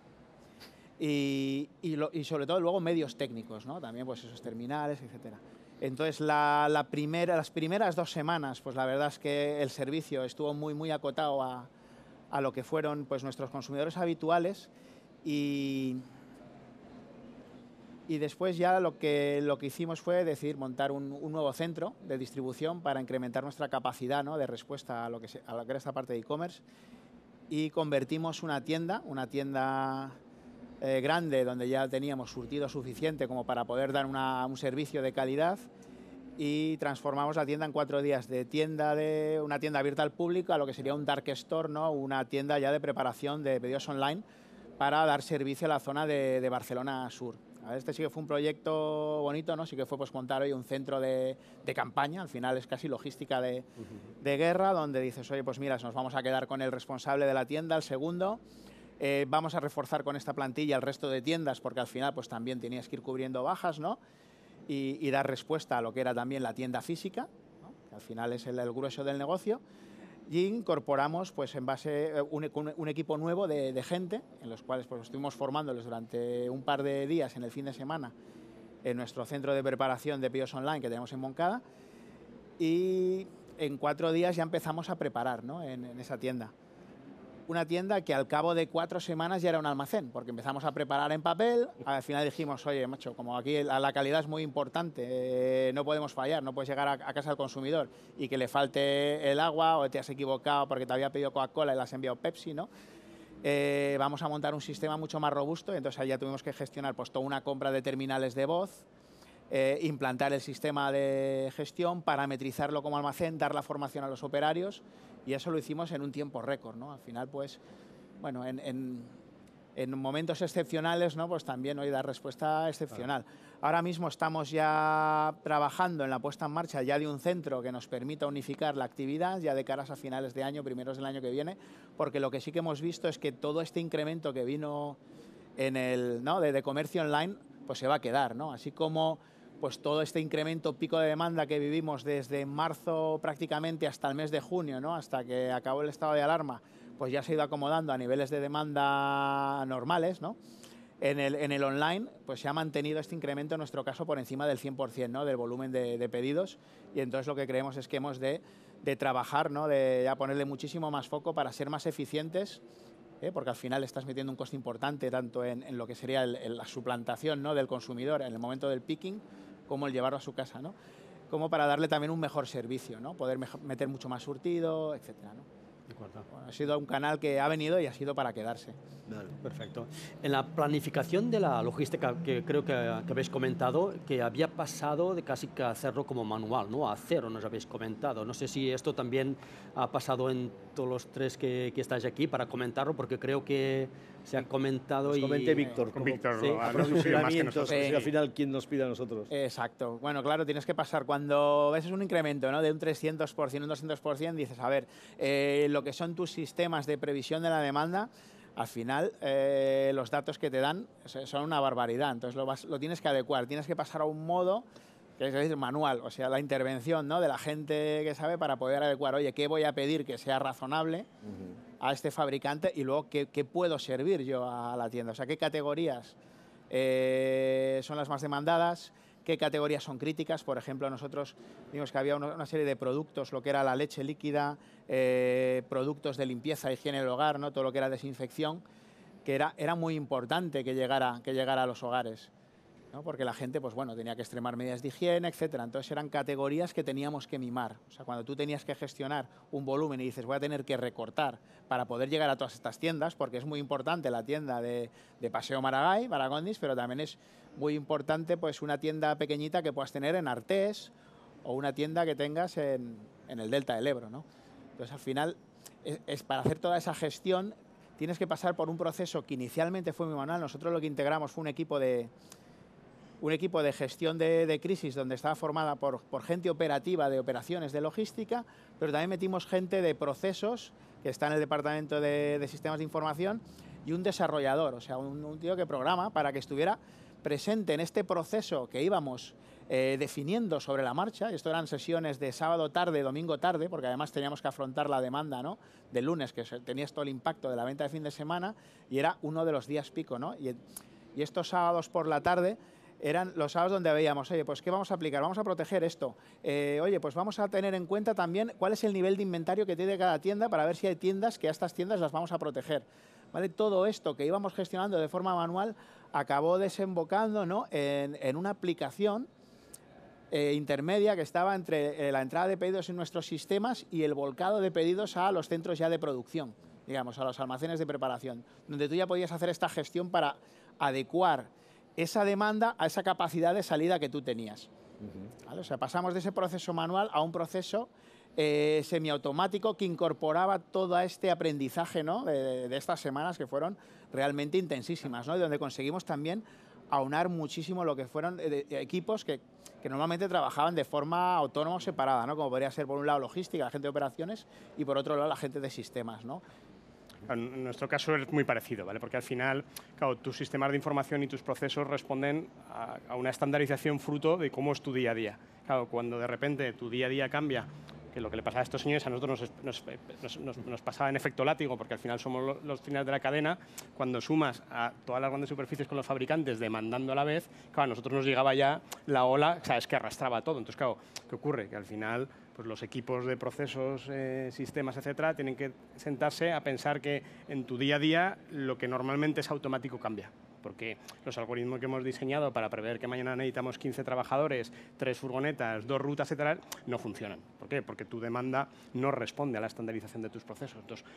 y sobre todo luego medios técnicos, ¿no? También pues esos terminales, etcétera. Entonces las primeras 2 semanas, pues la verdad es que el servicio estuvo muy acotado a lo que fueron pues nuestros consumidores habituales y después ya lo que hicimos fue decidir montar un nuevo centro de distribución para incrementar nuestra capacidad, ¿no? De respuesta a lo que era esta parte de e-commerce, y convertimos una tienda grande donde ya teníamos surtido suficiente como para poder dar un servicio de calidad, y transformamos la tienda en 4 días de una tienda abierta al público a lo que sería un dark store, ¿no? Una tienda ya de preparación de pedidos online para dar servicio a la zona de Barcelona Sur. Este sí que fue un proyecto bonito, ¿no? Sí que fue pues montar hoy un centro de campaña, al final es casi logística de guerra, donde dices, oye, pues mira, nos vamos a quedar con el responsable de la tienda, el segundo, vamos a reforzar con esta plantilla el resto de tiendas, porque al final pues también tenías que ir cubriendo bajas, ¿no? Y dar respuesta a lo que era también la tienda física, ¿no? Que al final es el grueso del negocio. Y incorporamos pues en base un equipo nuevo de gente, en los cuales pues estuvimos formándolos durante un par de días en el fin de semana en nuestro centro de preparación de pedidos online que tenemos en Moncada, y en 4 días ya empezamos a preparar, ¿no? en esa tienda. Una tienda que al cabo de 4 semanas ya era un almacén, porque empezamos a preparar en papel, al final dijimos, oye, macho, como aquí la calidad es muy importante, no podemos fallar, no puedes llegar a casa del consumidor y que le falte el agua o te has equivocado porque te había pedido Coca-Cola y le has enviado Pepsi, ¿no? Vamos a montar un sistema mucho más robusto, entonces ahí ya tuvimos que gestionar pues toda una compra de terminales de voz, implantar el sistema de gestión, parametrizarlo como almacén, dar la formación a los operarios, y eso lo hicimos en un tiempo récord, ¿no? Al final, pues, bueno, en momentos excepcionales, ¿no? Pues también hoy dar respuesta excepcional. Ahora mismo estamos ya trabajando en la puesta en marcha ya de un centro que nos permita unificar la actividad ya de caras a finales de año, primeros del año que viene, porque lo que sí que hemos visto es que todo este incremento que vino en ¿no? de comercio online, pues se va a quedar, ¿no? Así como pues todo este incremento pico de demanda que vivimos desde marzo prácticamente hasta el mes de junio, ¿no? Hasta que acabó el estado de alarma, pues ya se ha ido acomodando a niveles de demanda normales, ¿no? En el online, pues se ha mantenido este incremento, en nuestro caso, por encima del 100%, ¿no? Del volumen de pedidos, y entonces lo que creemos es que hemos de trabajar, ¿no? De ya ponerle muchísimo más foco para ser más eficientes, porque al final estás metiendo un coste importante tanto en lo que sería la suplantación, ¿no? Del consumidor en el momento del picking, como el llevarlo a su casa, ¿no? Como para darle también un mejor servicio, ¿no? Poder meter mucho más surtido, etcétera, ¿no? De acuerdo. Bueno, ha sido un canal que ha venido y ha sido para quedarse. Vale, perfecto. En la planificación de la logística, que creo que habéis comentado, que había pasado de casi que hacerlo como manual, ¿no? A cero nos habéis comentado. No sé si esto también ha pasado en todos los tres que estáis aquí para comentarlo, porque creo que se ha comentado Nos comente Víctor. Con Víctor, sí, lo han sufrido más que nosotros. Y al final, ¿quién nos pide a nosotros? Exacto. Bueno, claro, tienes que pasar cuando ves un incremento, ¿no? De un 300%, un 200%, dices, a ver, lo que son tus sistemas de previsión de la demanda, al final los datos que te dan son una barbaridad. Entonces lo tienes que adecuar, tienes que pasar a un modo que es decir, manual, o sea, la intervención, ¿no? De la gente que sabe para poder adecuar, oye, ¿qué voy a pedir que sea razonable a este fabricante y luego qué puedo servir yo a la tienda? O sea, ¿qué categorías son las más demandadas? ¿Qué categorías son críticas? Por ejemplo, nosotros vimos que había una serie de productos, lo que era la leche líquida, productos de limpieza, higiene del hogar, ¿no? Todo lo que era desinfección, que era muy importante que llegara a los hogares, ¿no? Porque la gente, pues bueno, tenía que extremar medidas de higiene, etcétera. Entonces eran categorías que teníamos que mimar. O sea, cuando tú tenías que gestionar un volumen y dices, voy a tener que recortar para poder llegar a todas estas tiendas, porque es muy importante la tienda de Paseo Maragall, para Gondis, pero también es muy importante pues una tienda pequeñita que puedas tener en Artés o una tienda que tengas en el Delta del Ebro, ¿no? Entonces, al final, es para hacer toda esa gestión tienes que pasar por un proceso que inicialmente fue muy manual. Nosotros lo que integramos fue un equipo de gestión de crisis donde estaba formada por gente operativa de operaciones de logística, pero también metimos gente de procesos que está en el departamento de sistemas de información y un desarrollador, o sea, un tío que programa para que estuviera presente en este proceso que íbamos definiendo sobre la marcha. Esto eran sesiones de sábado tarde, domingo tarde, porque además teníamos que afrontar la demanda, ¿no? Del lunes, que tenías todo el impacto de la venta de fin de semana y era uno de los días pico, ¿no? Y estos sábados por la tarde eran los sábados donde veíamos, oye, pues ¿qué vamos a aplicar? Vamos a proteger esto. Oye, pues vamos a tener en cuenta también cuál es el nivel de inventario que tiene cada tienda para ver si hay tiendas que a estas tiendas las vamos a proteger. ¿Vale? Todo esto que íbamos gestionando de forma manual acabó desembocando, ¿no? en una aplicación intermedia que estaba entre la entrada de pedidos en nuestros sistemas y el volcado de pedidos a los centros ya de producción, digamos, a los almacenes de preparación, donde tú ya podías hacer esta gestión para adecuar esa demanda a esa capacidad de salida que tú tenías. ¿Vale? O sea, pasamos de ese proceso manual a un proceso semiautomático que incorporaba todo este aprendizaje, ¿no? de estas semanas que fueron realmente intensísimas, ¿no? Y donde conseguimos también aunar muchísimo lo que fueron equipos que normalmente trabajaban de forma autónoma o separada, ¿no? Como podría ser por un lado logística, la gente de operaciones, y por otro lado la gente de sistemas, ¿no? En nuestro caso es muy parecido, ¿vale? Porque al final, claro, tus sistemas de información y tus procesos responden a una estandarización fruto de cómo es tu día a día. Claro, cuando de repente tu día a día cambia, que lo que le pasaba a estos señores a nosotros nos pasaba en efecto látigo, porque al final somos los finales de la cadena, cuando sumas a todas las grandes superficies con los fabricantes demandando a la vez, claro, a nosotros nos llegaba ya la ola, sabes, que arrastraba todo. Entonces, claro, ¿qué ocurre? Que al final pues los equipos de procesos, sistemas, etcétera, tienen que sentarse a pensar que en tu día a día lo que normalmente es automático cambia. Porque los algoritmos que hemos diseñado para prever que mañana necesitamos 15 trabajadores, 3 furgonetas, 2 rutas, etcétera, no funcionan. ¿Por qué? Porque tu demanda no responde a la estandarización de tus procesos. Entonces,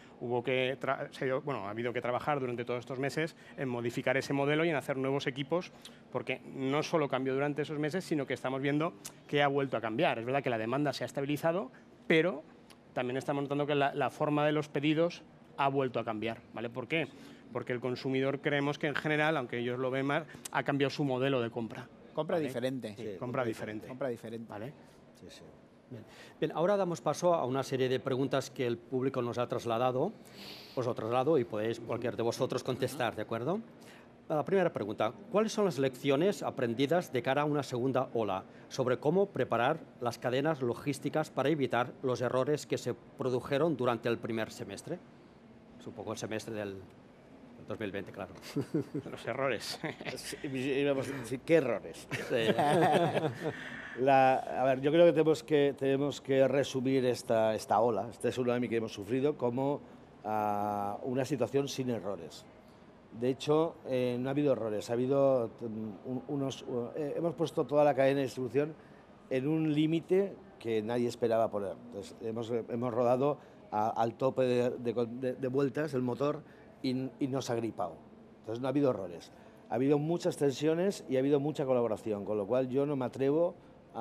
ha habido que trabajar durante todos estos meses en modificar ese modelo y en hacer nuevos equipos, porque no solo cambió durante esos meses, sino que estamos viendo que ha vuelto a cambiar. Es verdad que la demanda se ha estabilizado, pero también estamos notando que la forma de los pedidos ha vuelto a cambiar. ¿Vale? ¿Por qué? Porque el consumidor, creemos que en general, aunque ellos lo ven mal, ha cambiado su modelo de compra. Compra ¿vale? diferente. Sí, compra diferente. Compra diferente. ¿Vale? Sí, sí. Bien, ahora damos paso a una serie de preguntas que el público nos ha trasladado. Os lo traslado y podéis cualquier de vosotros contestar, ¿de acuerdo? La primera pregunta, ¿cuáles son las lecciones aprendidas de cara a una segunda ola sobre cómo preparar las cadenas logísticas para evitar los errores que se produjeron durante el primer semestre? Es un poco el semestre del 2020, claro. Los errores. ¿Qué errores? Sí. A ver, yo creo que tenemos que resumir esta ola, este tsunami que hemos sufrido, como una situación sin errores. De hecho, no ha habido errores, ha habido hemos puesto toda la cadena de distribución en un límite que nadie esperaba poner. Entonces, hemos rodado al tope de vueltas el motor y nos ha gripado. Entonces, no ha habido errores. Ha habido muchas tensiones y ha habido mucha colaboración, con lo cual yo no me atrevo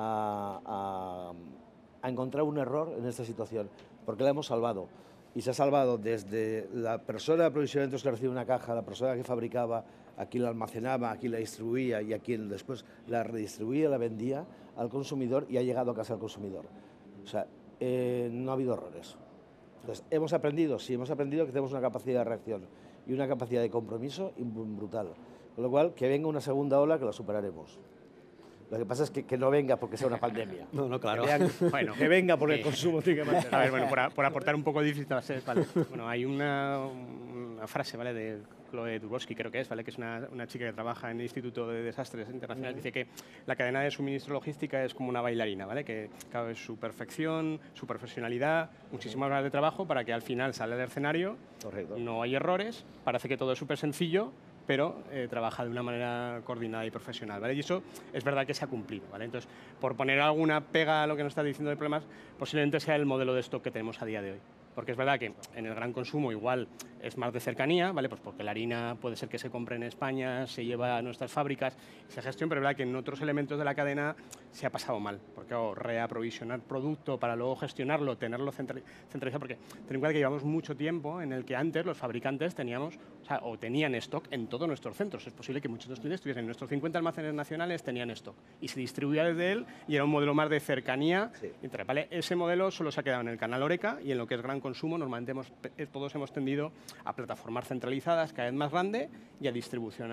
a encontrar un error en esta situación, porque la hemos salvado. Y se ha salvado desde la persona de aprovisionamiento que recibe una caja, la persona que fabricaba, a quien la almacenaba, a quien la distribuía y a quien después la redistribuía, la vendía al consumidor y ha llegado a casa del consumidor. O sea, no ha habido errores. Entonces, ¿hemos aprendido? Sí, hemos aprendido que tenemos una capacidad de reacción y una capacidad de compromiso brutal. Con lo cual, que venga una segunda ola que la superaremos. Lo que pasa es que no venga porque sea una pandemia. No, claro. Bueno, que venga porque el consumo tiene que mantener. A ver, bueno, por aportar un poco difícil, ¿vale? Bueno, hay una frase, ¿vale?, de Chloe Dubowski, creo que es una chica que trabaja en el Instituto de Desastres Internacionales, dice que la cadena de suministro logística es como una bailarina, ¿vale?, que claro, es su perfección, su profesionalidad, muchísimas horas de trabajo para que al final sale del escenario, correcto, no hay errores, parece que todo es súper sencillo, pero trabaja de una manera coordinada y profesional, ¿vale? Y eso es verdad que se ha cumplido, ¿vale? Entonces, por poner alguna pega a lo que nos está diciendo de problemas, posiblemente sea el modelo de stock que tenemos a día de hoy. Porque es verdad que en el gran consumo igual es más de cercanía, ¿vale? Pues porque la harina puede ser que se compre en España, se lleva a nuestras fábricas, se gestiona, pero es verdad que en otros elementos de la cadena se ha pasado mal. Porque reaprovisionar producto para luego gestionarlo, tenerlo centralizado, porque ten en cuenta que llevamos mucho tiempo en el que antes los fabricantes teníamos, o tenían stock en todos nuestros centros. Es posible que muchos de los clientes estuviesen en nuestros 50 almacenes nacionales, tenían stock y se distribuía desde él y era un modelo más de cercanía. Sí. ¿Vale? Ese modelo solo se ha quedado en el canal Horeca y en lo que es gran consumo normalmente todos hemos tendido a plataformas centralizadas cada vez más grande y a distribución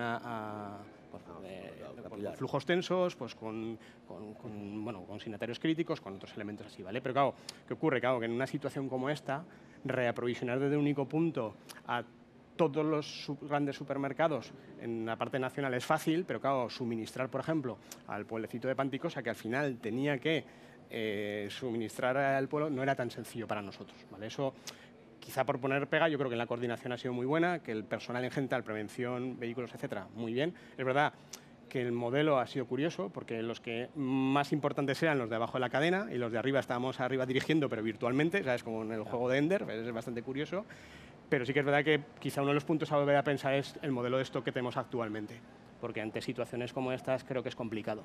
con flujos tensos, pues con consignatarios críticos, con otros elementos así, ¿vale? Pero claro, ¿qué ocurre? Claro, que en una situación como esta, reaprovisionar desde un único punto a todos los grandes supermercados en la parte nacional es fácil, pero claro, suministrar, por ejemplo, al pueblecito de Panticosa, que al final tenía que suministrar al pueblo, no era tan sencillo para nosotros, ¿vale? Eso, quizá por poner pega, yo creo que la coordinación ha sido muy buena, que el personal en general, prevención, vehículos, etcétera, muy bien. Es verdad que el modelo ha sido curioso, porque los que más importantes eran los de abajo de la cadena y los de arriba estábamos arriba dirigiendo, pero virtualmente, ¿sabes? Como en el juego de Ender, es bastante curioso. Pero sí que es verdad que quizá uno de los puntos a volver a pensar es el modelo de stock que tenemos actualmente, porque ante situaciones como estas creo que es complicado.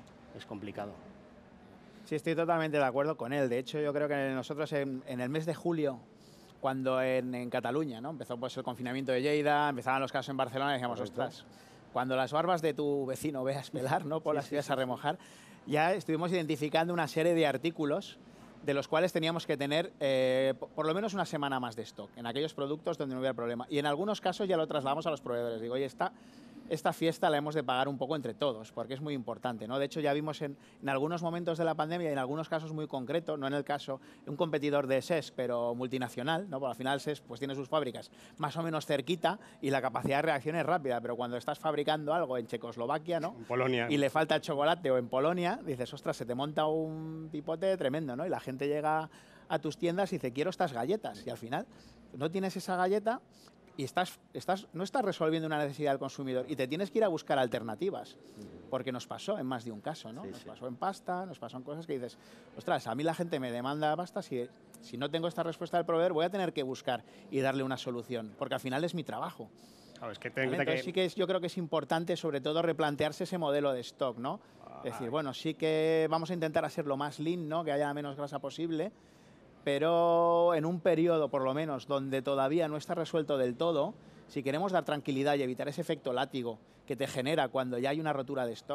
Sí, estoy totalmente de acuerdo con él. De hecho, yo creo que nosotros en el mes de julio, cuando en Cataluña, ¿no?, empezó pues, el confinamiento de Lleida, empezaban los casos en Barcelona, y decíamos, ostras, cuando las barbas de tu vecino veas pelar, ¿no?, por las que vas a remojar, ya estuvimos identificando una serie de artículos de los cuales teníamos que tener por lo menos una semana más de stock, en aquellos productos donde no hubiera problema. Y en algunos casos ya lo trasladamos a los proveedores. Digo, oye, esta fiesta la hemos de pagar un poco entre todos, porque es muy importante, ¿no? De hecho, ya vimos en algunos momentos de la pandemia y en algunos casos muy concretos, no en el caso de un competidor de SES, pero multinacional, ¿no? Porque al final SES pues, tiene sus fábricas más o menos cerquita y la capacidad de reacción es rápida, pero cuando estás fabricando algo en Checoslovaquia, ¿no?, en Polonia, y le falta chocolate, o en Polonia, dices, ostras, se te monta un pipote tremendo, ¿no? Y la gente llega a tus tiendas y dice, quiero estas galletas, y al final no tienes esa galleta y no estás resolviendo una necesidad del consumidor y te tienes que ir a buscar alternativas, porque nos pasó en más de un caso, ¿no? Nos pasó en pasta, nos pasó en cosas que dices, ostras, a mí la gente me demanda pasta, si no tengo esta respuesta del proveedor voy a tener que buscar y darle una solución, porque al final es mi trabajo. Claro, es que Entonces sí que yo creo que es importante sobre todo replantearse ese modelo de stock, ¿no? Es decir, bueno, sí que vamos a intentar hacer lo más lean, ¿no?, que haya la menos grasa posible, pero en un periodo, por lo menos, donde todavía no está resuelto del todo, si queremos dar tranquilidad y evitar ese efecto látigo que te genera cuando ya hay una rotura de stock,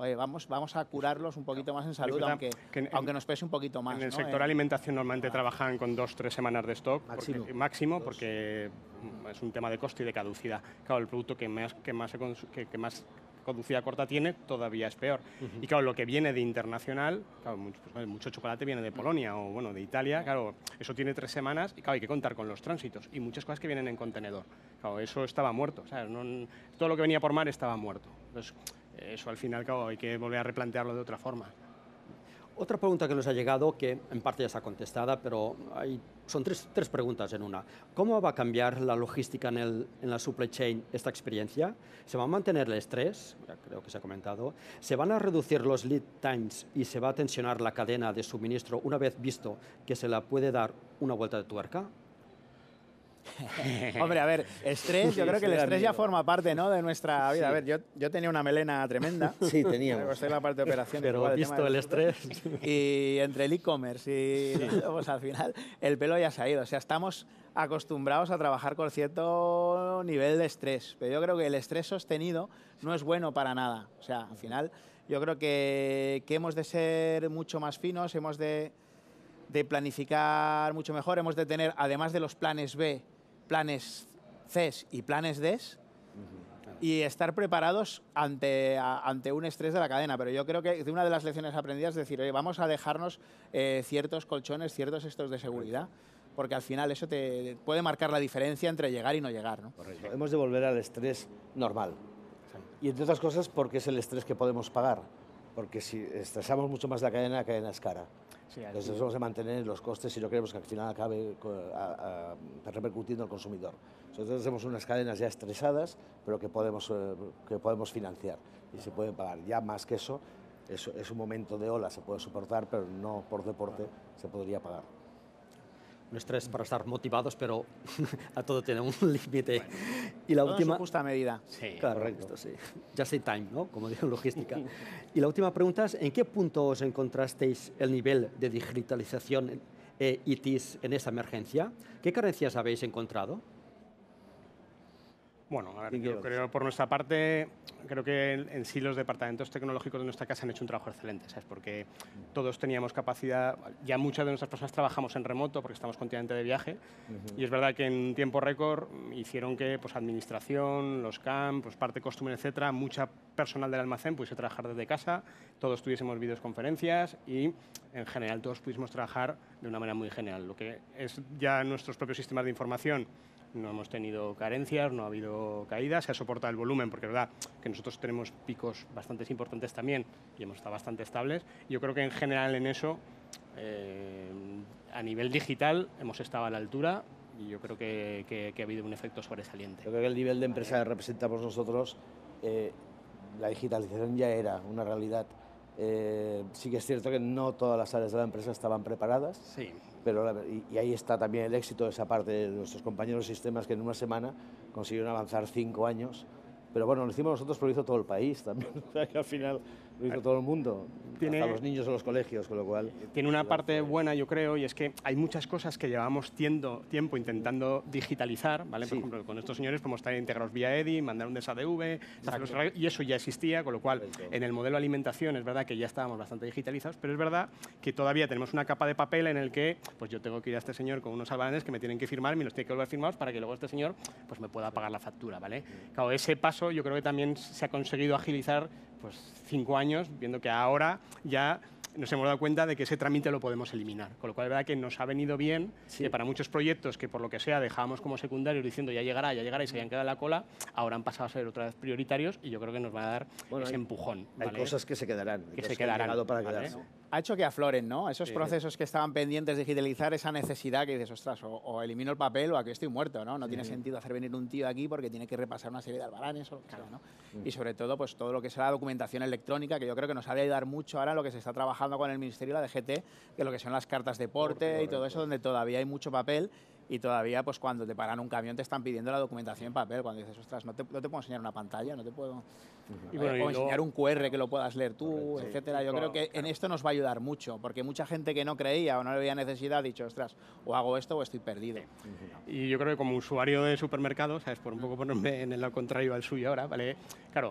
oye, vamos a curarlos un poquito más en salud, aunque nos pese un poquito más. En el ¿no? sector alimentación normalmente trabajan con 2-3 semanas de stock máximo, Dos. porque es un tema de coste y de caducidad. Claro, el producto que más caducidad corta tiene todavía es peor. Y claro, lo que viene de internacional, claro, mucho chocolate viene de Polonia o bueno, de Italia, claro, eso tiene 3 semanas y claro, hay que contar con los tránsitos y muchas cosas que vienen en contenedor. Claro, eso estaba muerto, o sea, todo lo que venía por mar estaba muerto. Entonces, eso al final, claro, hay que volver a replantearlo de otra forma. Otra pregunta que nos ha llegado, que en parte ya está contestada, pero son tres preguntas en una. ¿Cómo va a cambiar la logística en la supply chain esta experiencia? ¿Se va a mantener el estrés? Ya creo que se ha comentado. ¿Se van a reducir los lead times y se va a tensionar la cadena de suministro una vez visto que se la puede dar una vuelta de tuerca? Hombre, a ver, estrés, yo creo que el estrés ya forma parte, ¿no?, de nuestra vida. A ver, yo tenía una melena tremenda. Sí, teníamos. Estoy en la parte de operaciones. Pero igual, visto el estrés... Y entre el e-commerce y pues al final el pelo ya se ha ido. O sea, estamos acostumbrados a trabajar con cierto nivel de estrés. Pero yo creo que el estrés sostenido no es bueno para nada. O sea, al final yo creo que hemos de ser mucho más finos, hemos de planificar mucho mejor, hemos de tener, además de los planes B, planes C y planes D, y estar preparados ante un estrés de la cadena. Pero yo creo que una de las lecciones aprendidas es decir, oye, vamos a dejarnos ciertos colchones, ciertos stocks de seguridad, porque al final eso te puede marcar la diferencia entre llegar y no llegar, ¿no? Correcto. Hemos de volver al estrés normal. Y entre otras cosas porque es el estrés que podemos pagar. Porque si estresamos mucho más la cadena es cara. Sí, Entonces vamos a mantener los costes y no queremos que al final acabe repercutiendo al consumidor. Nosotros tenemos unas cadenas ya estresadas, pero que podemos financiar y se pueden pagar. Ya más que eso es un momento de ola, se puede soportar, pero no por deporte se podría pagar. Un estrés para estar motivados, pero a todo tiene un límite. Bueno, y la todo última... en su justa medida. Sí, correcto, sí. Just in time, ¿no? Como digo en logística. Y la última pregunta es, ¿en qué punto os encontrasteis el nivel de digitalización ITIS en esta emergencia? ¿Qué carencias habéis encontrado? Bueno, a ver, yo creo por nuestra parte, creo que en sí los departamentos tecnológicos de nuestra casa han hecho un trabajo excelente, ¿sabes? Porque todos teníamos capacidad, ya muchas de nuestras personas trabajamos en remoto porque estamos continuamente de viaje, y es verdad que en tiempo récord hicieron que pues, administración, los CAM, pues, parte customer, etcétera, mucha personal del almacén pudiese trabajar desde casa, todos tuviésemos videoconferencias y en general todos pudiésemos trabajar de una manera muy general. Lo que es ya nuestros propios sistemas de información, no hemos tenido carencias, no ha habido caídas, se ha soportado el volumen, porque es verdad que nosotros tenemos picos bastante importantes también y hemos estado bastante estables. Yo creo que en general en eso, a nivel digital, hemos estado a la altura y yo creo que ha habido un efecto sobresaliente. Yo creo que el nivel de empresa que representamos nosotros, la digitalización ya era una realidad. Sí que es cierto que no todas las áreas de la empresa estaban preparadas. Sí. Pero, y ahí está también el éxito de esa parte de nuestros compañeros de sistemas que en una semana consiguieron avanzar 5 años. Pero bueno, lo hicimos nosotros, pero lo hizo todo el país también. O sea, que al final lo hizo todo el mundo, hasta los niños en los colegios, con lo cual... Tiene una parte buena, yo creo, y es que hay muchas cosas que llevamos tiempo intentando digitalizar, ¿vale? Por ejemplo, con estos señores podemos estar integrados vía EDI, mandar un DSADV, y eso ya existía, con lo cual en el modelo alimentación es verdad que ya estábamos bastante digitalizados, pero es verdad que todavía tenemos una capa de papel en el que pues yo tengo que ir a este señor con unos albaranes que me tienen que firmar, me los tiene que volver firmados para que luego este señor pues me pueda pagar la factura, ¿vale? Claro, ese paso yo creo que también se ha conseguido agilizar pues 5 años, viendo que ahora ya nos hemos dado cuenta de que ese trámite lo podemos eliminar. Con lo cual, es verdad que nos ha venido bien que para muchos proyectos que por lo que sea dejábamos como secundarios diciendo ya llegará y se habían quedado en la cola, ahora han pasado a ser otra vez prioritarios y yo creo que nos va a dar ese empujón. Hay ¿vale? cosas que se quedarán. Que se quedarán. Para ¿vale? quedarse. Ha hecho que afloren, ¿no? Esos procesos que estaban pendientes de digitalizar, esa necesidad que dices, ostras, o elimino el papel o aquí estoy muerto, ¿no? No tiene sentido hacer venir un tío aquí porque tiene que repasar una serie de albaranes o lo que sea, ¿no? Y sobre todo, pues todo lo que será la documentación electrónica, que yo creo que nos ha de ayudar mucho ahora en lo que se está trabajando con el Ministerio de la DGT, que es lo que son las cartas de porte y todo eso, donde todavía hay mucho papel. Y todavía, pues cuando te paran un camión te están pidiendo la documentación en papel. Cuando dices, ostras, no te puedo enseñar una pantalla, no te puedo, puedo enseñar un QR que lo puedas leer tú, etcétera. Yo creo que en esto nos va a ayudar mucho, porque mucha gente que no creía o no le veía necesidad ha dicho, ostras, o hago esto o estoy perdido. Y yo creo que como usuario de supermercados, ¿sabes? Por un poco ponerme en el lado contrario al suyo ahora, ¿vale? Claro,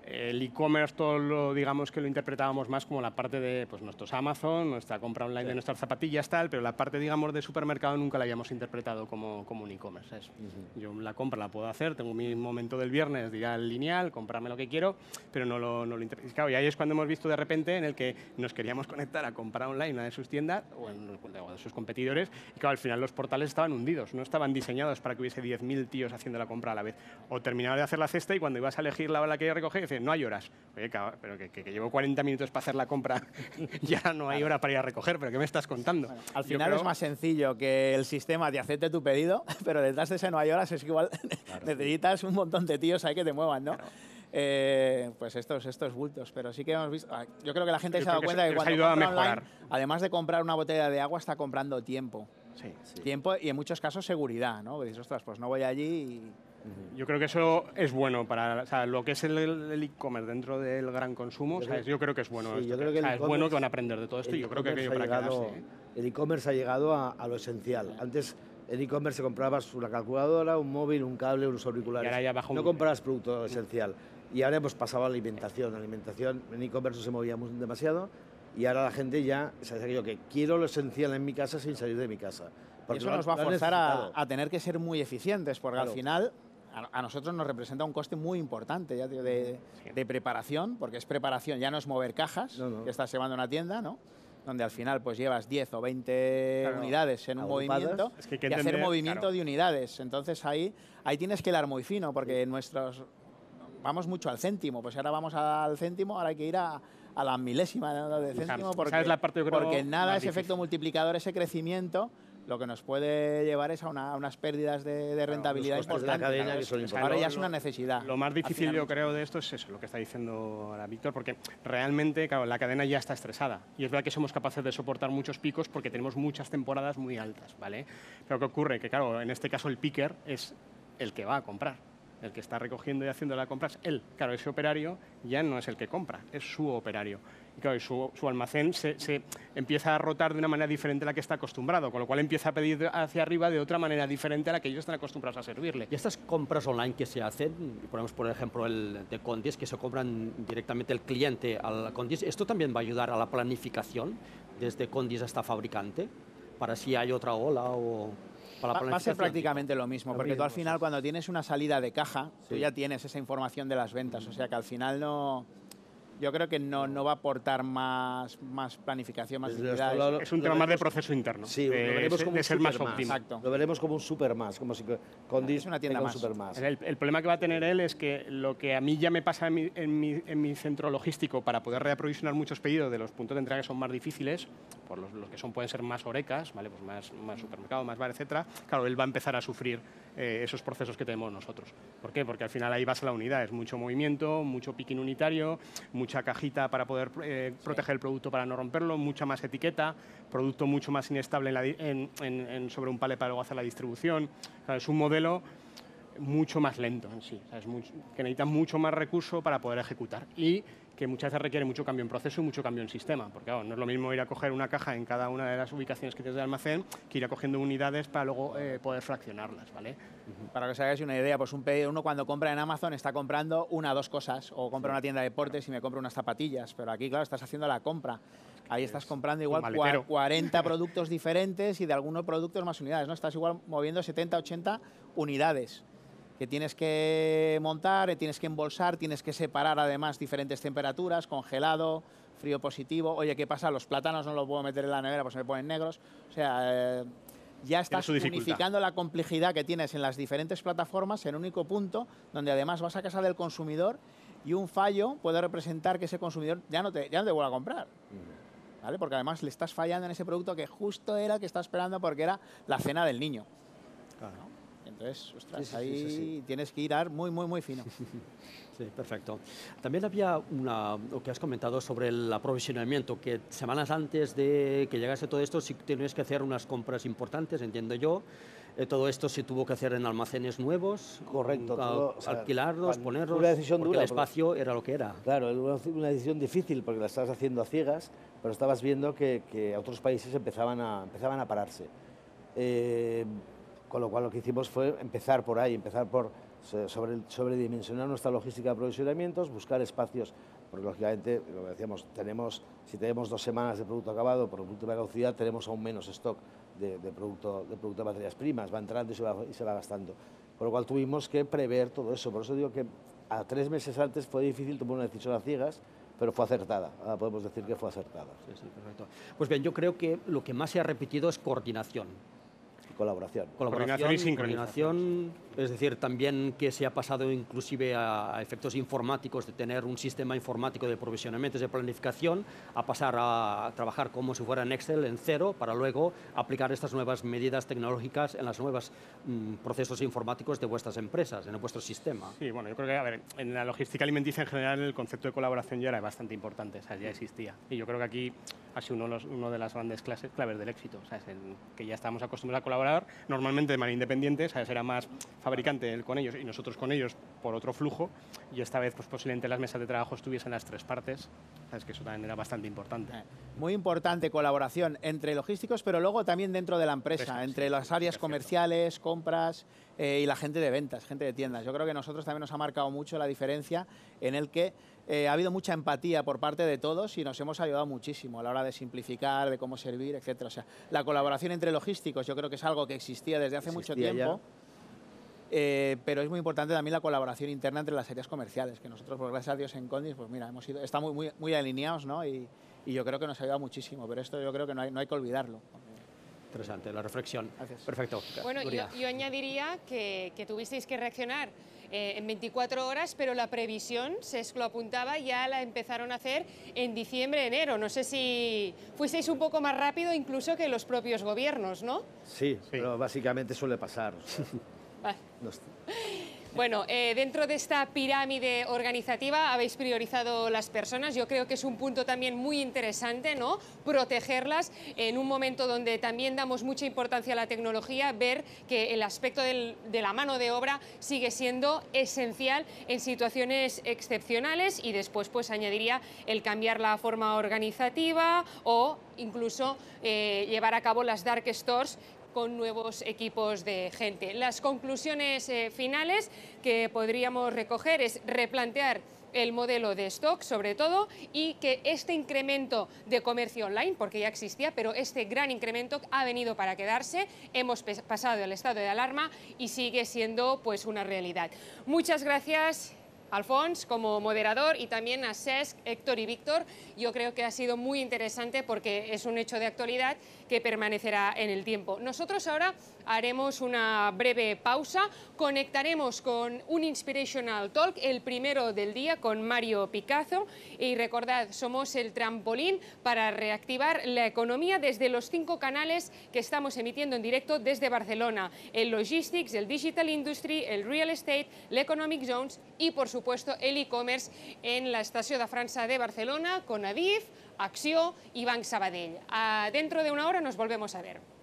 el e-commerce todo lo, digamos que lo interpretábamos más como la parte de pues, nuestros Amazon, nuestra compra online de nuestras zapatillas, tal, pero la parte, digamos, de supermercado nunca la habíamos interpretado como un e-commerce. Yo la compra la puedo hacer, tengo mi momento del viernes de ir al lineal, comprarme lo que quiero, pero no lo claro, y ahí es cuando hemos visto de repente en el que nos queríamos conectar a comprar online una de sus tiendas o de sus competidores, y claro, al final los portales estaban hundidos, no estaban diseñados para que hubiese 10.000 tíos haciendo la compra a la vez. O terminabas de hacer la cesta y cuando ibas a elegir la hora que querías recoger, dices, no hay horas. Oye, pero que llevo 40 minutos para hacer la compra, ya no hay hora para ir a recoger, pero ¿qué me estás contando? Bueno, al final es más sencillo que el sistema te acepte tu pedido, pero detrás de ese no hay horas, es que igual necesitas un montón de tíos ahí que te muevan, ¿no? Claro. Pues estos bultos, pero sí que hemos visto... Yo creo que la gente se ha dado cuenta que cuando compra online, además de comprar una botella de agua, está comprando tiempo. Sí. Tiempo y en muchos casos seguridad, ¿no? Dices, ostras, pues no voy allí y... Yo creo que eso es bueno para lo que es el e-commerce dentro del gran consumo. Yo creo que es bueno. Sí, yo creo que es bueno que van a aprender de todo esto y yo creo que aquello para quedarse. El e-commerce ha llegado a lo esencial. Antes en e-commerce comprabas una calculadora, un móvil, un cable, unos auriculares. Y ahora ya bajo no comprabas producto esencial. Y ahora hemos pasado a la alimentación. La alimentación en e-commerce no se movía demasiado y ahora la gente ya se hace aquello que quiero lo esencial en mi casa sin salir de mi casa. Porque eso nos va a forzar a tener que ser muy eficientes, porque al final... A nosotros nos representa un coste muy importante ya de preparación, porque es preparación, ya no es mover cajas, que estás llevando a una tienda, ¿no? Donde al final pues llevas 10 o 20 unidades en un movimiento y hacer movimiento de unidades. Entonces ahí tienes que hilar muy fino, porque vamos mucho al céntimo, pues ahora vamos al céntimo, ahora hay que ir a la milésima de céntimo, porque nada es efecto multiplicador, ese crecimiento. Lo que nos puede llevar es a unas pérdidas de rentabilidad importantes. Ahora ya es una necesidad. Lo más difícil, yo creo, de esto es eso, lo que está diciendo ahora Víctor, porque realmente, claro, la cadena ya está estresada. Y es verdad que somos capaces de soportar muchos picos porque tenemos muchas temporadas muy altas, ¿vale? Pero ¿qué ocurre? Que, claro, en este caso el picker es el que va a comprar. El que está recogiendo y haciendo la compra es él. Claro, ese operario ya no es el que compra, es su operario. Y claro, su almacén se empieza a rotar de una manera diferente a la que está acostumbrado, con lo cual empieza a pedir hacia arriba de otra manera diferente a la que ellos están acostumbrados a servirle. Y estas compras online que se hacen, ponemos por ejemplo el de Condis, que se compran directamente el cliente al Condis, ¿esto también va a ayudar a la planificación desde Condis hasta fabricante? Para si hay otra ola o... Va a ser prácticamente lo mismo, porque tú al final cuando tienes una salida de caja, tú ya tienes esa información de las ventas, o sea que al final no... Yo creo que no va a aportar más planificación, más utilidades. Es un tema más de proceso interno, sí, lo veremos como de ser más óptimo. Exacto. Lo veremos como un super más, como si Condis es una tienda más. Super más. El problema que va a tener él es que lo que a mí ya me pasa en mi centro logístico para poder reaprovisionar muchos pedidos de los puntos de entrega que son más difíciles, por los que pueden ser más orecas, ¿vale? Pues más supermercado, más bar, etcétera. Claro, él va a empezar a sufrir esos procesos que tenemos nosotros. ¿Por qué? Porque al final ahí vas a la unidad, es mucho movimiento, mucho picking unitario, mucha cajita para poder proteger el producto para no romperlo, mucha más etiqueta, producto mucho más inestable sobre un palé para luego hacer la distribución. O sea, es un modelo mucho más lento en sí, o sea, que necesita mucho más recurso para poder ejecutar y que muchas veces requiere mucho cambio en proceso y mucho cambio en sistema, porque claro, no es lo mismo ir a coger una caja en cada una de las ubicaciones que tienes de almacén que ir a cogiendo unidades para luego poder fraccionarlas, ¿vale? Para que os hagáis una idea, pues uno cuando compra en Amazon está comprando una o dos cosas, o compra una tienda de deportes y me compra unas zapatillas, pero aquí, claro, estás haciendo la compra. Ahí estás comprando igual 40 productos diferentes y de algunos productos más unidades, ¿no? Estás igual moviendo 70, 80 unidades que tienes que montar, tienes que embolsar, tienes que separar además diferentes temperaturas, congelado, frío positivo. Oye, ¿qué pasa? Los plátanos no los puedo meter en la nevera, pues se me ponen negros. O sea, ya estás unificando la complejidad que tienes en las diferentes plataformas en un único punto, donde además vas a casa del consumidor y un fallo puede representar que ese consumidor ya no te vuelva a comprar. ¿Vale? Porque además le estás fallando en ese producto que justo era el que está esperando porque era la cena del niño. Claro. Entonces, ostras, ahí tienes que ir muy fino. Sí, perfecto. También había lo que has comentado sobre el aprovisionamiento, que semanas antes de que llegase todo esto, sí tenías que hacer unas compras importantes, entiendo yo. Todo esto se tuvo que hacer en almacenes nuevos. Correcto. Alquilarlos, ponerlos, una decisión porque dura, el espacio era lo que era. Claro, una decisión difícil porque la estabas haciendo a ciegas, pero estabas viendo que otros países empezaban a pararse. Con lo cual lo que hicimos fue empezar por ahí, empezar por sobredimensionar nuestra logística de aprovisionamientos, buscar espacios, porque lógicamente, lo que decíamos, si tenemos 2 semanas de producto acabado por última velocidad, tenemos aún menos stock de producto de materias primas, va entrando y se va gastando. Por lo cual tuvimos que prever todo eso. Por eso digo que a 3 meses antes fue difícil tomar una decisión a ciegas, pero fue acertada. Ahora podemos decir que fue acertada. Sí, sí, perfecto. Pues bien, yo creo que lo que más se ha repetido es coordinación. Colaboración. Coordinación y sincronización. Coordinación, es decir, también que se ha pasado inclusive a efectos informáticos de tener un sistema informático de provisionamientos de planificación, a pasar a trabajar como si fuera en Excel, en cero, para luego aplicar estas nuevas medidas tecnológicas en los nuevos procesos informáticos de vuestras empresas, en vuestro sistema. Sí, bueno, yo creo que, a ver, en la logística alimenticia en general el concepto de colaboración ya era bastante importante, o sea, ya existía. Y yo creo que aquí ha sido uno de las grandes claves del éxito, o sea, es que ya estábamos acostumbrados a colaborar, normalmente de manera independiente, ¿sabes? Era más fabricante él con ellos y nosotros con ellos por otro flujo, y esta vez pues posiblemente las mesas de trabajo estuviesen las 3 partes, ¿sabes? Que eso también era bastante importante. Muy importante colaboración entre logísticos, pero luego también dentro de la empresa, entre las áreas comerciales, compras y la gente de ventas, gente de tiendas. Yo creo que a nosotros también nos ha marcado mucho la diferencia en el que ha habido mucha empatía por parte de todos y nos hemos ayudado muchísimo a la hora de simplificar, de cómo servir, etcétera. O sea, la colaboración entre logísticos yo creo que es algo que existía desde hace mucho tiempo, pero es muy importante también la colaboración interna entre las áreas comerciales, que nosotros, por gracias a Dios, en Condis, pues mira, estamos muy alineados, ¿no? Y yo creo que nos ha ayudado muchísimo, pero esto yo creo que no hay que olvidarlo. Interesante, la reflexión. Gracias. Perfecto. Bueno, yo añadiría que tuvisteis que reaccionar en 24 horas, pero la previsión, Cesc lo apuntaba, ya la empezaron a hacer en diciembre, enero. No sé si fuisteis un poco más rápido incluso que los propios gobiernos, ¿no? Sí, pero básicamente suele pasar. O sea, Vale. no Bueno, dentro de esta pirámide organizativa habéis priorizado las personas. Yo creo que es un punto también muy interesante, ¿no? Protegerlas en un momento donde también damos mucha importancia a la tecnología, ver que el aspecto de la mano de obra sigue siendo esencial en situaciones excepcionales, y después pues añadiría el cambiar la forma organizativa o incluso llevar a cabo las dark stores con nuevos equipos de gente. Las conclusiones finales que podríamos recoger es replantear el modelo de stock, sobre todo, y que este incremento de comercio online, porque ya existía, pero este gran incremento ha venido para quedarse. Hemos pasado el estado de alarma y sigue siendo pues una realidad. Muchas gracias, Alfons, como moderador, y también a Cesc, Héctor y Víctor. Yo creo que ha sido muy interesante porque es un hecho de actualidad que permanecerá en el tiempo. Nosotros ahora haremos una breve pausa, conectaremos con un Inspirational Talk, el primero del día, con Mario Picazo, y recordad, somos el trampolín para reactivar la economía desde los 5 canales que estamos emitiendo en directo desde Barcelona: el Logistics, el Digital Industry, el Real Estate, el Economic Zones y, por supuesto, el e-commerce en la Estació de França de Barcelona con Adif, Acció y Banc Sabadell. Dentro de una hora nos volvemos a ver.